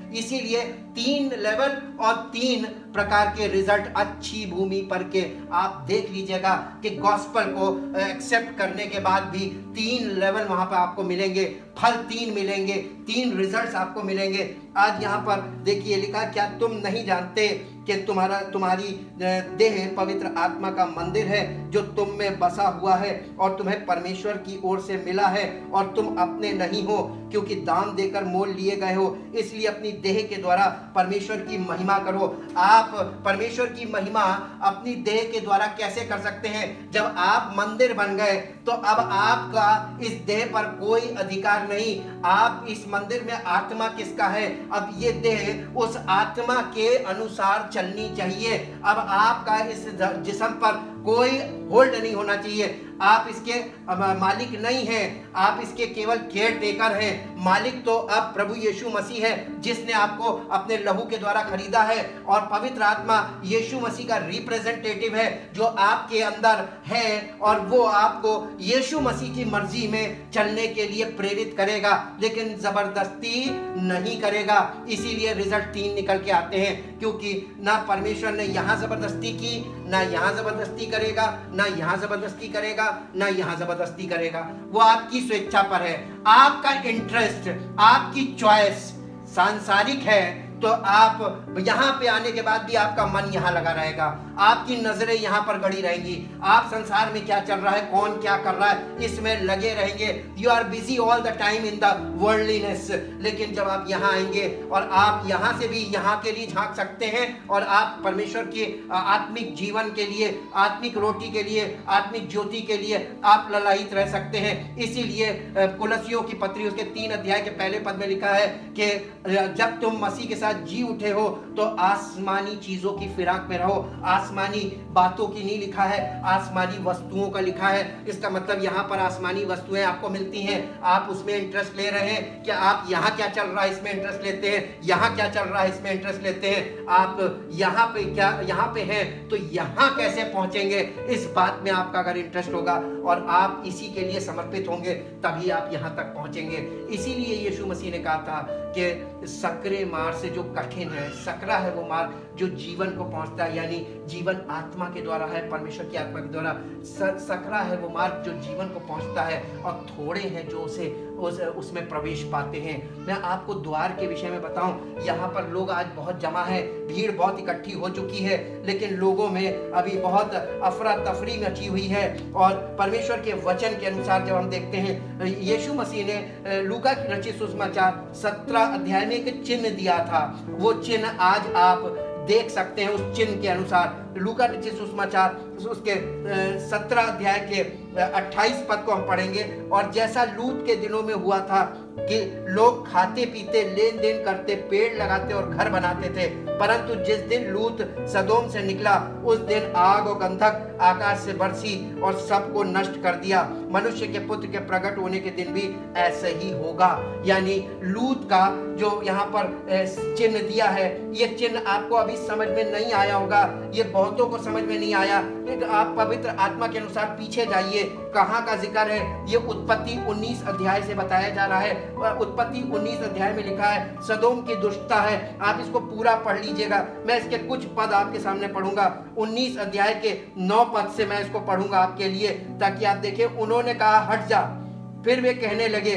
इसीलिए तीन लेवल और तीन प्रकार के रिजल्ट अच्छी भूमि पर के आप देख लीजिएगा कि गॉस्पेल को एक्सेप्ट करने के बाद भी तीन लेवल वहां पर आपको मिलेंगे, फल तीन मिलेंगे, तीन रिजल्ट्स आपको मिलेंगे। आज यहाँ पर देखिए लिखा, क्या तुम नहीं जानते कि तुम्हारा तुम्हारी देह पवित्र आत्मा का मंदिर है जो तुम में बसा हुआ है और तुम्हें परमेश्वर की ओर से मिला है और तुम अपने नहीं हो क्योंकि दाम देकर मोल लिए गए हो। इसलिए अपनी देह के द्वारा परमेश्वर की महिमा करो। आप परमेश्वर की महिमा अपनी देह के द्वारा कैसे कर सकते हैं? जब आप मंदिर बन गए तो अब आपका इस देह पर कोई अधिकार नहीं। आप इस मंदिर में आत्मा किसका है? अब ये देह उस आत्मा के अनुसार चलनी चाहिए। अब आपका इस जिस्म पर कोई होल्ड नहीं होना चाहिए। आप इसके मालिक नहीं हैं, आप इसके केवल केयर टेकर हैं। मालिक तो अब प्रभु यीशु मसीह है जिसने आपको अपने लहू के द्वारा खरीदा है, और पवित्र आत्मा यीशु मसीह का रिप्रेजेंटेटिव है जो आपके अंदर है, और वो आपको यीशु मसीह की मर्जी में चलने के लिए प्रेरित करेगा, लेकिन जबरदस्ती नहीं करेगा। इसीलिए रिजल्ट तीन निकल के आते हैं, क्योंकि ना परमेश्वर ने यहाँ जबरदस्ती की, ना यहाँ जबरदस्ती करेगा, ना यहाँ जबरदस्ती करेगा, ना यहाँ जबरदस्ती करेगा। वो आपकी स्वेच्छा पर है। आपका इंटरेस्ट, आपकी चॉइस सांसारिक है तो आप यहाँ पे आने के बाद भी आपका मन यहाँ लगा रहेगा, आपकी नजरें यहाँ पर गड़ी रहेंगी। आप संसार में क्या चल रहा है, कौन क्या कर रहा है, इसमें लगे रहेंगे। You are busy all the time in the worldliness. लेकिन जब आप यहाँ आएंगे और आप यहाँ से भी यहाँ के लिए झांक सकते हैं, और आप परमेश्वर के आत्मिक जीवन के लिए, आत्मिक रोटी के लिए, आत्मिक ज्योति के लिए आप ललायित रह सकते हैं। इसीलिए कुलसियों की पत्री उसके तीन अध्याय के पहले पद में लिखा है कि जब तुम मसीह के साथ जी उठे हो तो आसमानी चीजों की फिराक में रहो। आसमानी बातों की नहीं लिखा है, आसमानी वस्तुओं का लिखा है। इसका मतलब यहाँ पर आसमानी वस्तुएं आपको मिलती हैं, आप उसमें इंटरेस्ट ले रहे हैं। क्या आप यहाँ क्या चल रहा है इसमें इंटरेस्ट लेते हैं, यहाँ क्या चल रहा है इसमें इंटरेस्ट लेते हैं? आप यहाँ पे क्या यहाँ पे हैं तो यहाँ कैसे पहुंचेंगे, इस बात में आपका अगर इंटरेस्ट होगा और आप इसी के लिए समर्पित होंगे, तभी आप यहाँ तक पहुंचेंगे। इसीलिए यीशु मसीह ने कहा था कि सकरे मार्ग से जो कठिन है, सकरा है वो मार्ग जो जीवन को पहुंचता है, यानी जीवन आत्मा के द्वारा है, परमेश्वर की आत्मा के द्वारा। सकरा है वो मार्ग जो जीवन को पहुंचता है, और थोड़े हैं जो उसे उस उसमें प्रवेश पाते हैं। मैं आपको द्वार के विषय में बताऊं, यहाँ पर लोग आज बहुत जमा है, भीड़ बहुत इकट्ठी हो चुकी है, लेकिन लोगों में अभी बहुत अफरा तफरी मची हुई है। और परमेश्वर के वचन के अनुसार जब हम देखते हैं, यीशु मसीह ने लूका की रचित सुसमाचार सत्रह अध्याय में एक चिन्ह दिया था। वो चिन्ह आज आप देख सकते हैं। उस चिन्ह के अनुसार लूका रचित सुसमाचार उसके सत्रह अध्याय के अट्ठाईस पद को हम पढ़ेंगे। और जैसा लूत के दिनों में हुआ था कि लोग खाते पीते, लेन देन करते, पेड़ लगाते और घर बनाते थे, परंतु जिस दिन लूत सदोम से निकला उस दिन आग और गंधक आकाश से बरसी और सबको नष्ट कर दिया। मनुष्य के पुत्र के प्रकट होने के दिन भी ऐसे ही होगा। यानी लूत का जो यहाँ पर चिन्ह दिया है, ये चिन्ह आपको अभी समझ में नहीं आया होगा, ये बहुतों को समझ में नहीं आया। आप पवित्र आत्मा के अनुसार पीछे जाइए, कहाँ का जिक्र है? ये उत्पत्ति उन्नीस अध्याय से बताया जा रहा है। उत्पत्ति उन्नीस अध्याय में लिखा है, सदोम की दुष्टता है। आप इसको पूरा पढ़ लीजिएगा, मैं इसके कुछ पद आपके सामने पढ़ूंगा। उन्नीस अध्याय के नौ पद से मैं इसको पढ़ूंगा आपके लिए, ताकि आप देखें। उन्होंने कहा, हट जा। फिर वे कहने लगे,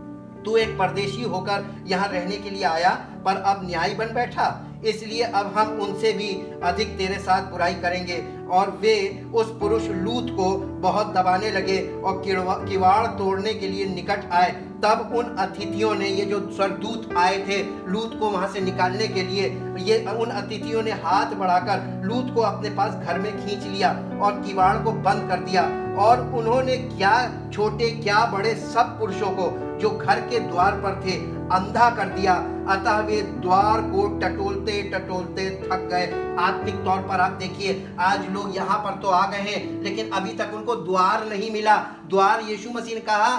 तू एक परदेशी होकर यहाँ रहने के लिए आया, पर अब न्यायी बन बैठा। इसलिए अब हम उनसे भी अधिक तेरे साथ बुराई करेंगे। और वे उस पुरुष लूत को बहुत दबाने लगे और किवाड़ तोड़ने के लिए निकट आए। तब उन अतिथियों ने, ये जो स्वर्गदूत आए थे लूत को वहां से निकालने के लिए, ये उन अतिथियों ने हाथ बढ़ाकर लूत को अपने पास घर में खींच लिया और किवाड़ को बंद कर दिया। और उन्होंने क्या छोटे क्या बड़े सब पुरुषों को जो घर के द्वार पर थे अंधा कर दिया। अतः वे द्वार को टटोलते टटोलते थक गए। आत्मिक तौर पर आप देखिए, आज लोग यहाँ पर तो आ गए हैं, लेकिन अभी तक उनको द्वार नहीं मिला। द्वार यीशु मसीह ने कहा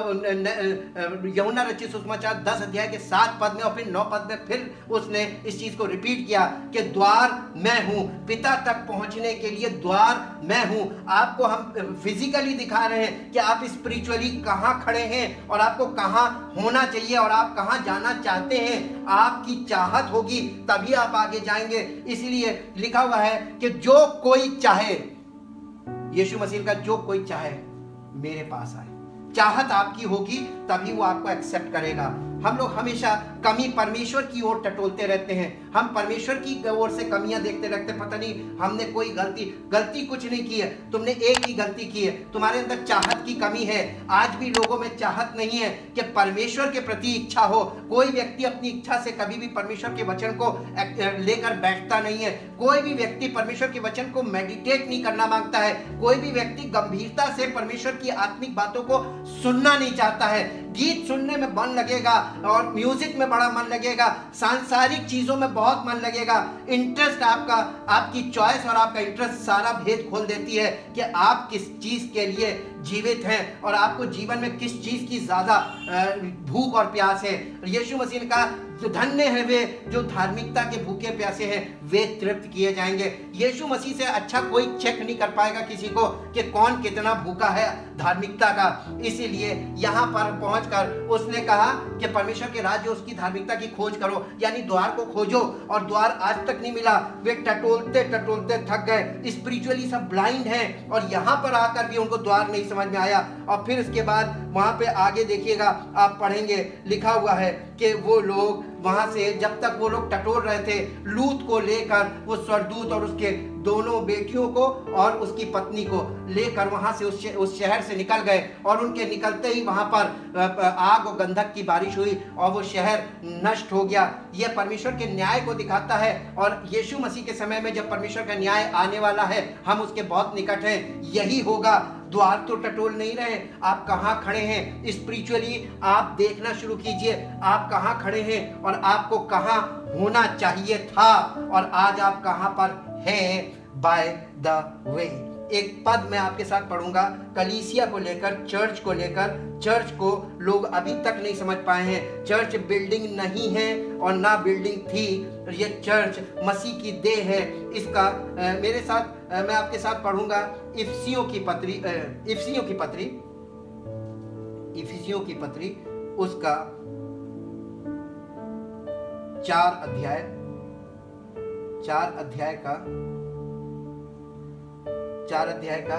यूहन्ना रचित सुसमाचार दस अध्याय के सात पद में और फिर नौ पद में फिर उसने इस चीज को रिपीट किया कि द्वार मैं हूं, पिता तक पहुंचने के लिए द्वार मैं हूं। आपको हम फिजिकली दिखा रहे हैं कि आप स्पिरिचुअली कहां खड़े हैं और आपको कहां होना चाहिए और आप कहां जाना चाहते हैं। आपकी चाहत होगी तभी आप आगे जाएंगे। इसलिए लिखा हुआ है कि जो कोई चाहे, यीशु मसीह का जो कोई चाहे मेरे पास आए। चाहत आपकी होगी तभी वो आपको एक्सेप्ट करेगा। हम लोग हमेशा कमी परमेश्वर की ओर टटोलते रहते हैं, हम परमेश्वर की ओर से कमियां देखते रहते हैं। पता नहीं हमने कोई गलती गलती कुछ नहीं की है, तुमने एक ही गलती की है, तुम्हारे अंदर चाहत की कमी है। आज भी लोगों में चाहत नहीं है कि परमेश्वर के प्रति इच्छा हो। कोई व्यक्ति अपनी इच्छा से कभी भी परमेश्वर के वचन को लेकर बैठता नहीं है। कोई भी व्यक्ति परमेश्वर के वचन को मेडिटेट नहीं करना मांगता है। कोई भी व्यक्ति गंभीरता से परमेश्वर की आत्मिक बातों को सुनना नहीं चाहता है। गीत सुनने में मन लगेगा और म्यूजिक में बड़ा मन लगेगा, सांसारिक चीजों में बहुत मन लगेगा। इंटरेस्ट आपका, आपकी चॉइस और आपका इंटरेस्ट सारा भेद खोल देती है कि आप किस चीज के लिए जीवित हैं और आपको जीवन में किस चीज की ज्यादा भूख और प्यास है। यीशु मसीह ने कहा धन्य है वे जो धार्मिकता के भूखे प्यासे हैं, वे तृप्त किए जाएंगे। यीशु मसीह से अच्छा कोई चेक नहीं कर पाएगा किसी को कि कौन कितना भूखा है धार्मिकता का। इसीलिए यहाँ पर पहुंचकर उसने कहा कि परमेश्वर के राज्य उसकी धार्मिकता की खोज करो, यानी द्वार को खोजो। और द्वार आज तक नहीं मिला। वे टटोलते टटोलते थक गए, स्पिरिचुअली सब ब्लाइंड हैं और यहाँ पर आकर भी उनको द्वार नहीं समझ में आया। और फिर उसके बाद वहां पे आगे देखिएगा, आप पढ़ेंगे, लिखा हुआ है कि वो लोग वहां से जब तक वो लोग टटोल रहे थे, लूत को लेकर वो स्वर्गदूत और उसके दोनों बेटियों को और उसकी पत्नी को लेकर वहां से उस उस शहर से निकल गए। और उनके निकलते ही वहां पर आग और गंधक की बारिश हुई और वो शहर नष्ट हो गया। यह परमेश्वर के न्याय को दिखाता है। और यीशु मसीह के समय में जब परमेश्वर का न्याय आने वाला है, हम उसके बहुत निकट हैं, यही होगा। द्वार तो टटोल नहीं रहे, आप कहां खड़े हैं स्पिरिचुअली, आप देखना शुरू कीजिए आप कहां खड़े हैं और आपको कहां होना चाहिए था और आज आप कहां पर हैं। बाय द वे, एक पद मैं आपके साथ पढ़ूंगा कलीसिया को लेकर, चर्च को लेकर। चर्च को लोग अभी तक नहीं समझ पाए हैं। चर्च बिल्डिंग नहीं है और ना बिल्डिंग थी, ये चर्च मसीह की देह है। इसका आ, मेरे साथ आ, मैं आपके साथ पढ़ूंगा इफिसियों की पत्री, इफिसियों की पत्री इफिसियों की पत्री उसका चार अध्याय चार अध्याय का चार अध्याय का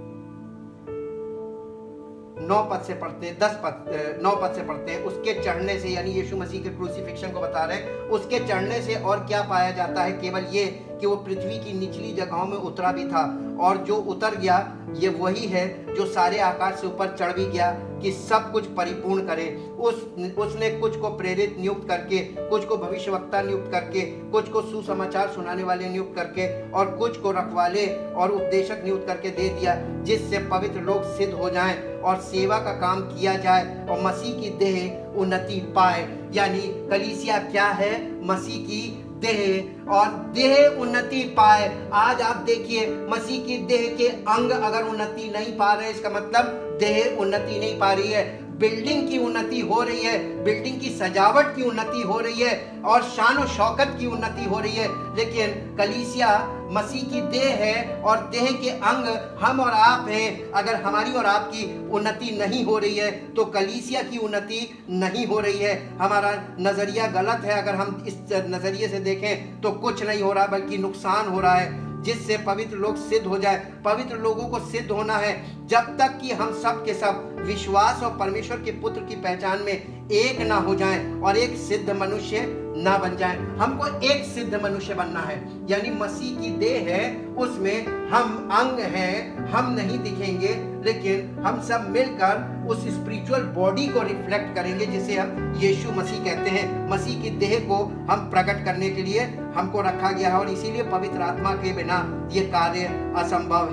नौ पद से पढ़ते हैं, दस पद नौ पद से पढ़ते हैं। उसके चढ़ने से, यानी यीशु मसीह के क्रूसिफिक्शन को बता रहे हैं, उसके चढ़ने से और क्या पाया जाता है, केवल ये कि वो पृथ्वी की निचली जगहों में उतरा भी था और जो उतर गया ये वही है जो सारे आकाश से ऊपर चढ़ भी गया कि सब कुछ परिपूर्ण करे। उस उसने कुछ को प्रेरित नियुक्त करके, कुछ को भविष्यवक्ता नियुक्त करके, कुछ को सुसमाचार सुनाने वाले नियुक्त करके और कुछ को रखवाले और उपदेशक नियुक्त करके दे दिया, जिससे पवित्र लोग सिद्ध हो जाएं और सेवा का काम किया जाए और मसीह की देह उन्नति पाए। यानी कलीसिया क्या है? मसीह की देह, और देह उन्नति पाए। आज आप देखिए मसीह की देह के अंग अगर उन्नति नहीं पा रहे, इसका मतलब देह उन्नति नहीं पा रही है। बिल्डिंग की उन्नति हो रही है, बिल्डिंग की सजावट की उन्नति हो रही है और शान और शौकत की उन्नति हो रही है, लेकिन कलीसिया मसीह की देह है और देह के अंग हम और आप हैं। अगर हमारी और आपकी उन्नति नहीं हो रही है तो कलीसिया की उन्नति नहीं हो रही है। हमारा नजरिया गलत है। अगर हम इस नजरिए से देखें तो कुछ नहीं हो रहा बल्कि नुकसान हो रहा है, जिससे पवित्र लोग सिद्ध हो जाए। पवित्र लोगों को सिद्ध होना है जब तक कि हम सब के सब विश्वास और परमेश्वर के पुत्र की पहचान में एक ना हो जाएं और एक सिद्ध मनुष्य ना बन जाएं। हमको एक सिद्ध मनुष्य बनना है, यानी मसीह की देह है, उसमें हम अंग हैं। हम नहीं दिखेंगे लेकिन हम सब मिलकर उस स्पिरिचुअल बॉडी को रिफ्लेक्ट करेंगे जिसे हम यीशु मसीह कहते हैं। मसीह की देह को हम प्रकट करने के लिए हमको रखा गया है और इसीलिए पवित्र आत्मा के बिना ये कार्य असंभव है।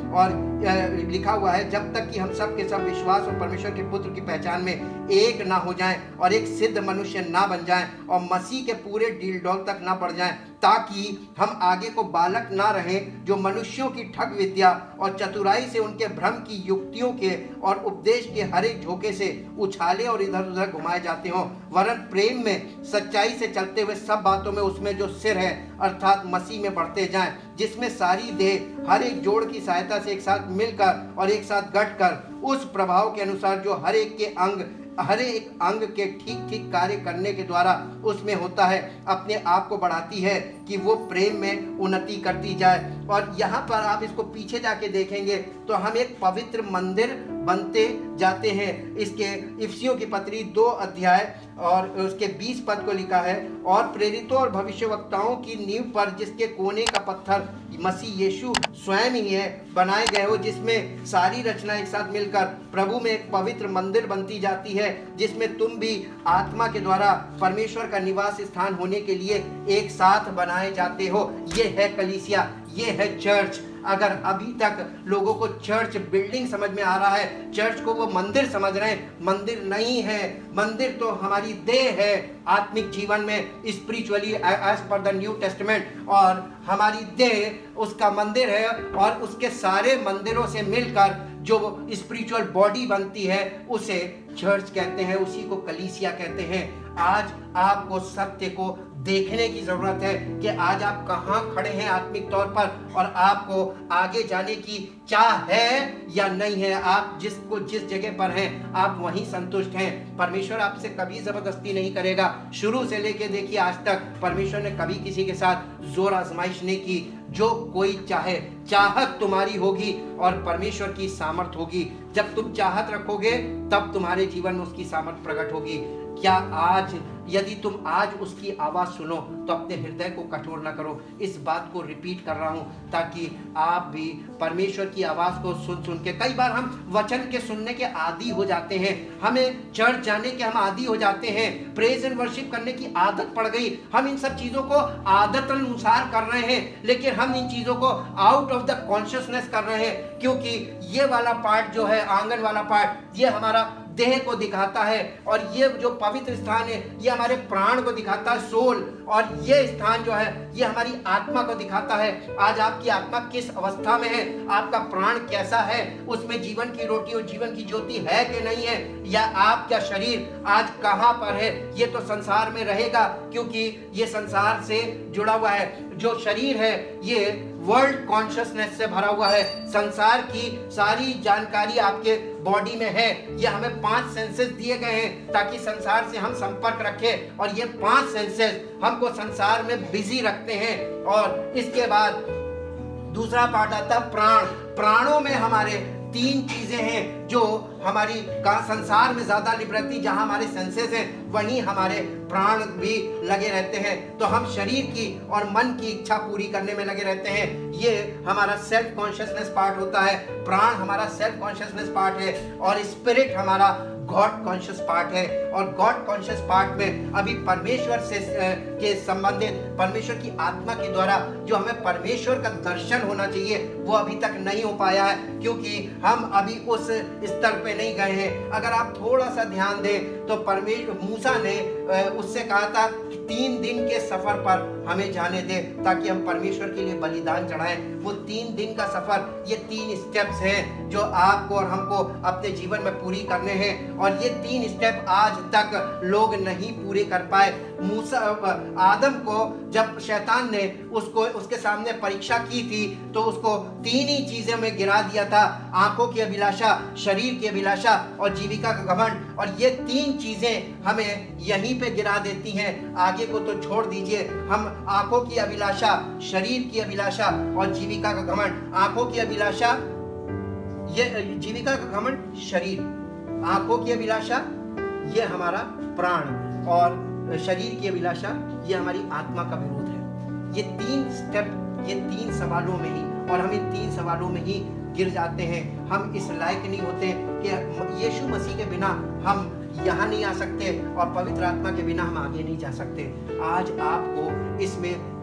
और लिखा हुआ है, जब तक कि हम सब के सब विश्वास और परमेश्वर के पुत्र की पहचान में एक ना हो जाएं और एक सिद्ध मनुष्य ना बन जाएं और मसीह के पूरे डील डॉल तक ना बढ़ जाएं, ताकि हम आगे को बालक ना रहें जो मनुष्यों की ठग विद्या और चतुराई से उनके भ्रम की युक्तियों के और उपदेश के हर एक झोंके से उछाले और इधर उधर घुमाए जाते हों, वरन प्रेम में सच्चाई से चलते हुए सब बातों में उसमें जो सिर है अर्थात मसीह में बढ़ते जाएं, जिसमें सारी देह हर एक जोड़ की सहायता से एक साथ मिलकर और एक साथ गठकर उस प्रभाव के अनुसार जो हर एक के अंग हर एक अंग के ठीक ठीक कार्य करने के द्वारा उसमें होता है, अपने आप को बढ़ाती है कि वो प्रेम में उन्नति करती जाए। और यहाँ पर आप इसको पीछे जाके देखेंगे तो हम एक पवित्र मंदिर बनते जाते हैं। इसके इफिसियों की पत्री दो अध्याय और उसके बीस पद को लिखा है, और प्रेरितों और भविष्यवक्ताओं की नींव पर जिसके कोने का पत्थर मसीह यीशु स्वयं ही है बनाए गए हो, जिसमें सारी रचना एक साथ मिलकर प्रभु में एक पवित्र मंदिर बनती जाती है, जिसमें तुम भी आत्मा के द्वारा परमेश्वर का निवास स्थान होने के लिए एक साथ बनाए जाते हो। ये है कलीसिया, ये है चर्च। अगर अभी तक लोगों को चर्च बिल्डिंग समझ में आ रहा है, चर्च को वो मंदिर समझ रहे हैं, मंदिर नहीं है। मंदिर तो हमारी देह है आत्मिक जीवन में, spiritually as per the New Testament, और हमारी देह उसका मंदिर है और उसके सारे मंदिरों से मिलकर जो स्पिरिचुअल बॉडी बनती है उसे चर्च कहते हैं, उसी को कलीसिया कहते हैं। आज आपको सत्य को देखने की जरूरत है कि आज आप कहाँ खड़े हैं आत्मिक तौर पर, और आपको आगे जाने की चाह है या नहीं है। आप जिसको जिस जगह पर हैं आप वहीं संतुष्ट हैं। परमेश्वर आपसे कभी जबरदस्ती नहीं करेगा। शुरू से लेके देखिए आज तक परमेश्वर ने कभी किसी के साथ जोर आजमाइश नहीं की। जो कोई चाहे, चाहत तुम्हारी होगी और परमेश्वर की सामर्थ होगी। जब तुम चाहत रखोगे तब तुम्हारे जीवन में उसकी सामर्थ प्रकट होगी। क्या आज यदि तुम आज उसकी आवाज़ सुनो तो अपने हृदय को कठोर ना करो। इस बात को रिपीट कर रहा हूँ ताकि आप भी परमेश्वर की आवाज़ को सुन सुन के, कई बार हम वचन के सुनने के आदी हो जाते हैं, हमें चर्च जाने के हम आदी हो जाते हैं, प्रेज एंड वर्शिप करने की आदत पड़ गई, हम इन सब चीज़ों को आदत अनुसार कर रहे हैं, लेकिन हम इन चीज़ों को आउट ऑफ द कॉन्शियसनेस कर रहे हैं, क्योंकि ये वाला पार्ट जो है, आंगन वाला पार्ट, ये हमारा देह को दिखाता है, और ये जो पवित्र स्थान है ये हमारे प्राण को दिखाता है, सोल, और ये स्थान जो है ये हमारी आत्मा को दिखाता है। आज आपकी आत्मा किस अवस्था में है, आपका प्राण कैसा है, उसमें जीवन की रोटी और जीवन की ज्योति है कि नहीं है, या आपका शरीर आज कहाँ पर है। ये तो संसार में रहेगा क्योंकि ये संसार से जुड़ा हुआ है। जो शरीर है ये वर्ल्ड कॉन्शियसनेस से भरा हुआ है, संसार की सारी जानकारी आपके बॉडी में है। ये हमें पांच सेंसेस दिए गए हैं ताकि संसार से हम संपर्क रखें, और ये पांच सेंसेस हमको संसार में बिजी रखते हैं। और इसके बाद दूसरा पार्ट आता है प्राण। प्राणों में हमारे तीन चीजें हैं जो हमारी का संसार में ज्यादा लिबरती, जहां हमारे सेंसेस हैं वहीं हमारे प्राण भी लगे रहते हैं। तो हम शरीर की और मन की इच्छा पूरी करने में लगे रहते हैं। ये हमारा सेल्फ कॉन्शियसनेस पार्ट होता है, प्राण हमारा सेल्फ कॉन्शियसनेस पार्ट है, और स्पिरिट हमारा गॉड कॉन्शियस पार्ट है। और गॉड कॉन्शियस पार्ट में अभी परमेश्वर से के संबंधित, परमेश्वर की आत्मा के द्वारा जो हमें परमेश्वर का दर्शन होना चाहिए वो अभी तक नहीं हो पाया है, क्योंकि हम अभी उस स्तर पे नहीं गए हैं। अगर आप थोड़ा सा ध्यान दें तो परमेश्वर मूसा ने उससे कहा था कि तीन दिन के सफर पर हमें जाने दे ताकि हम परमेश्वर के लिए बलिदान चढ़ाएं। वो तीन दिन का सफर, ये तीन स्टेप्स हैं जो आपको और हमको अपने जीवन में पूरी करने हैं, और ये तीन स्टेप आज तक लोग नहीं पूरे कर पाए। मूसा आदम को जब शैतान ने उसको उसके सामने परीक्षा की थी तो उसको तीन ही चीजें में गिरा दिया था, आंखों की अभिलाषा, शरीर की अभिलाषा और जीविका का घमंड। और ये तीन चीजें हमें यहीं पे गिरा देती हैं। आगे को तो छोड़ दीजिए, हम आंखों की अभिलाषा, शरीर की अभिलाषा और जीविका का घमंड। आंखों की अभिलाषा, ये जीविका का घमंड शरीर, आंखों की अभिलाषा ये हमारा प्राण, और शरीर की अभिलाषा ये हमारी आत्मा का विरोध है। ये तीन स्टेप, ये तीन सवालों में ही, और हम इन तीन सवालों में ही गिर जाते हैं। हम इस लायक नहीं होते कि यीशु मसीह के बिना हम यहाँ नहीं आ सकते और पवित्र आत्मा के बिना हम आगे नहीं जा सकते। आज आपको इसमें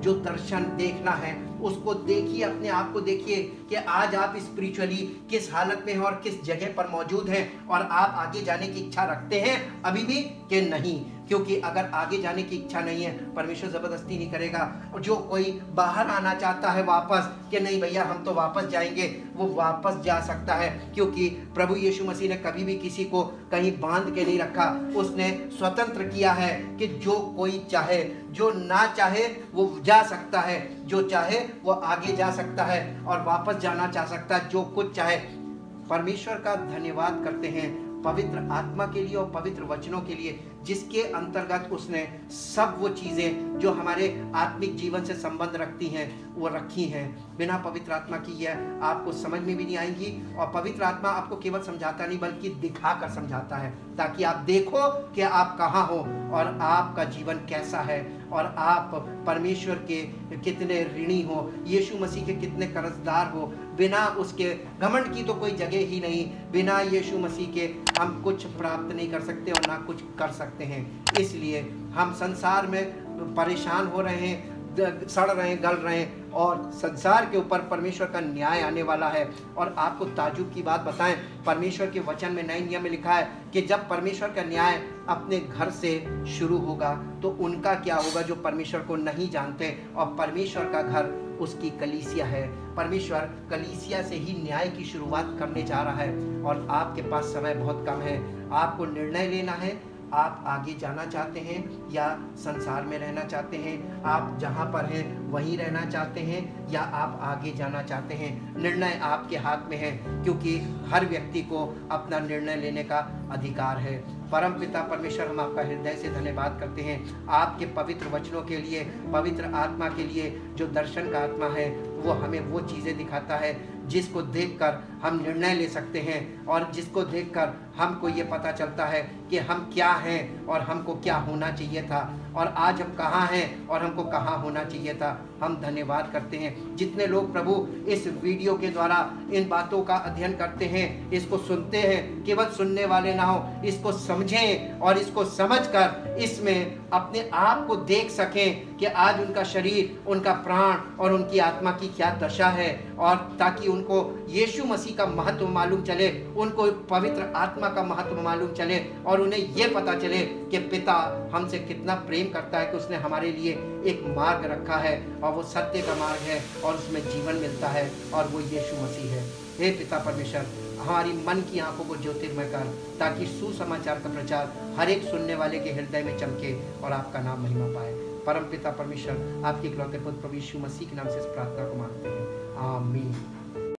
जो दर्शन देखना है उसको देखिए, अपने आप को देखिए कि आज आप स्पिरिचुअली किस हालत में हैं और किस जगह पर मौजूद हैं, और आप आगे जाने की इच्छा रखते हैं अभी भी कि नहीं। क्योंकि अगर आगे जाने की इच्छा नहीं है, परमेश्वर जबरदस्ती नहीं करेगा। और जो कोई बाहर आना चाहता है वापस कि नहीं भैया हम तो वापस जाएंगे, वो वापस जा सकता है, क्योंकि प्रभु यीशु मसीह ने कभी भी किसी को कहीं बांध के नहीं रखा। उसने स्वतंत्र किया है कि जो कोई चाहे, जो ना चाहे वो जा सकता है, जो चाहे वो आगे जा सकता है और वापस जाना चाह सकता है, जो कुछ चाहे। परमेश्वर का धन्यवाद करते हैं पवित्र आत्मा के लिए और पवित्र वचनों के लिए, जिसके अंतर्गत उसने सब वो चीज़ें जो हमारे आत्मिक जीवन से संबंध रखती हैं वो रखी हैं। बिना पवित्र आत्मा की यह आपको समझ में भी नहीं आएंगी। और पवित्र आत्मा आपको केवल समझाता नहीं बल्कि दिखा कर समझाता है, ताकि आप देखो कि आप कहाँ हो और आपका जीवन कैसा है और आप परमेश्वर के कितने ऋणी हो, यीशु मसीह के कितने कर्जदार हो। बिना उसके घमंड की तो कोई जगह ही नहीं। बिना यीशु मसीह के हम कुछ प्राप्त नहीं कर सकते और ना कुछ कर सकते हैं। इसलिए हम संसार में परेशान हो रहे हैं, सड़ रहे हैं, गल रहे हैं, और संसार के ऊपर परमेश्वर का न्याय आने वाला है। और आपको ताजुब की बात बताएं, परमेश्वर के वचन में नए नियम में लिखा है कि जब परमेश्वर का न्याय अपने घर से शुरू होगा तो उनका क्या होगा जो परमेश्वर को नहीं जानते। और परमेश्वर का घर उसकी कलीसिया है। परमेश्वर कलीसिया से ही न्याय की शुरुआत करने जा रहा है। और आपके पास समय बहुत कम है। आपको निर्णय लेना है, आप आगे जाना चाहते हैं या संसार में रहना चाहते हैं, आप जहां पर हैं वहीं रहना चाहते हैं या आप आगे जाना चाहते हैं। निर्णय आपके हाथ में है, क्योंकि हर व्यक्ति को अपना निर्णय लेने का अधिकार है। परम पिता परमेश्वर, हम आपका हृदय से धन्यवाद करते हैं आपके पवित्र वचनों के लिए, पवित्र आत्मा के लिए, जो दर्शन का आत्मा है वो हमें वो चीज़ें दिखाता है जिसको देखकर हम निर्णय ले सकते हैं, और जिसको देखकर हमको ये पता चलता है कि हम क्या हैं और हमको क्या होना चाहिए था, और आज हम कहाँ हैं और हमको कहाँ होना चाहिए था। हम धन्यवाद करते हैं जितने लोग प्रभु इस वीडियो के द्वारा इन बातों का अध्ययन करते हैं, इसको सुनते हैं, केवल सुनने वाले ना हो, इसको समझें और इसको समझकर इसमें अपने आप को देख सकें कि आज उनका शरीर, उनका प्राण और उनकी आत्मा की क्या दशा है, और ताकि उनको यीशु मसीह का महत्व मालूम चले, उनको पवित्र आत्मा का महत्व मालूम चले, और उन्हें ये पता चले कि पिता हमसे कितना प्रेम करता है कि उसने हमारे लिए एक मार्ग रखा है, और वो सत्य का मार्ग है और उसमें जीवन मिलता है, और वो यीशु मसीह है। हे पिता परमेश्वर, हमारी मन की आंखों को ज्योतिर्मय कर, ताकि सुसमाचार का प्रचार हर एक सुनने वाले के हृदय में चमके और आपका नाम महिमा पाए। परम पिता परमेश्वर, आपके इकलौते पुत्र प्रभु यीशु मसीह के नाम से इस प्रार्थना को मांगते हैं, आमीन।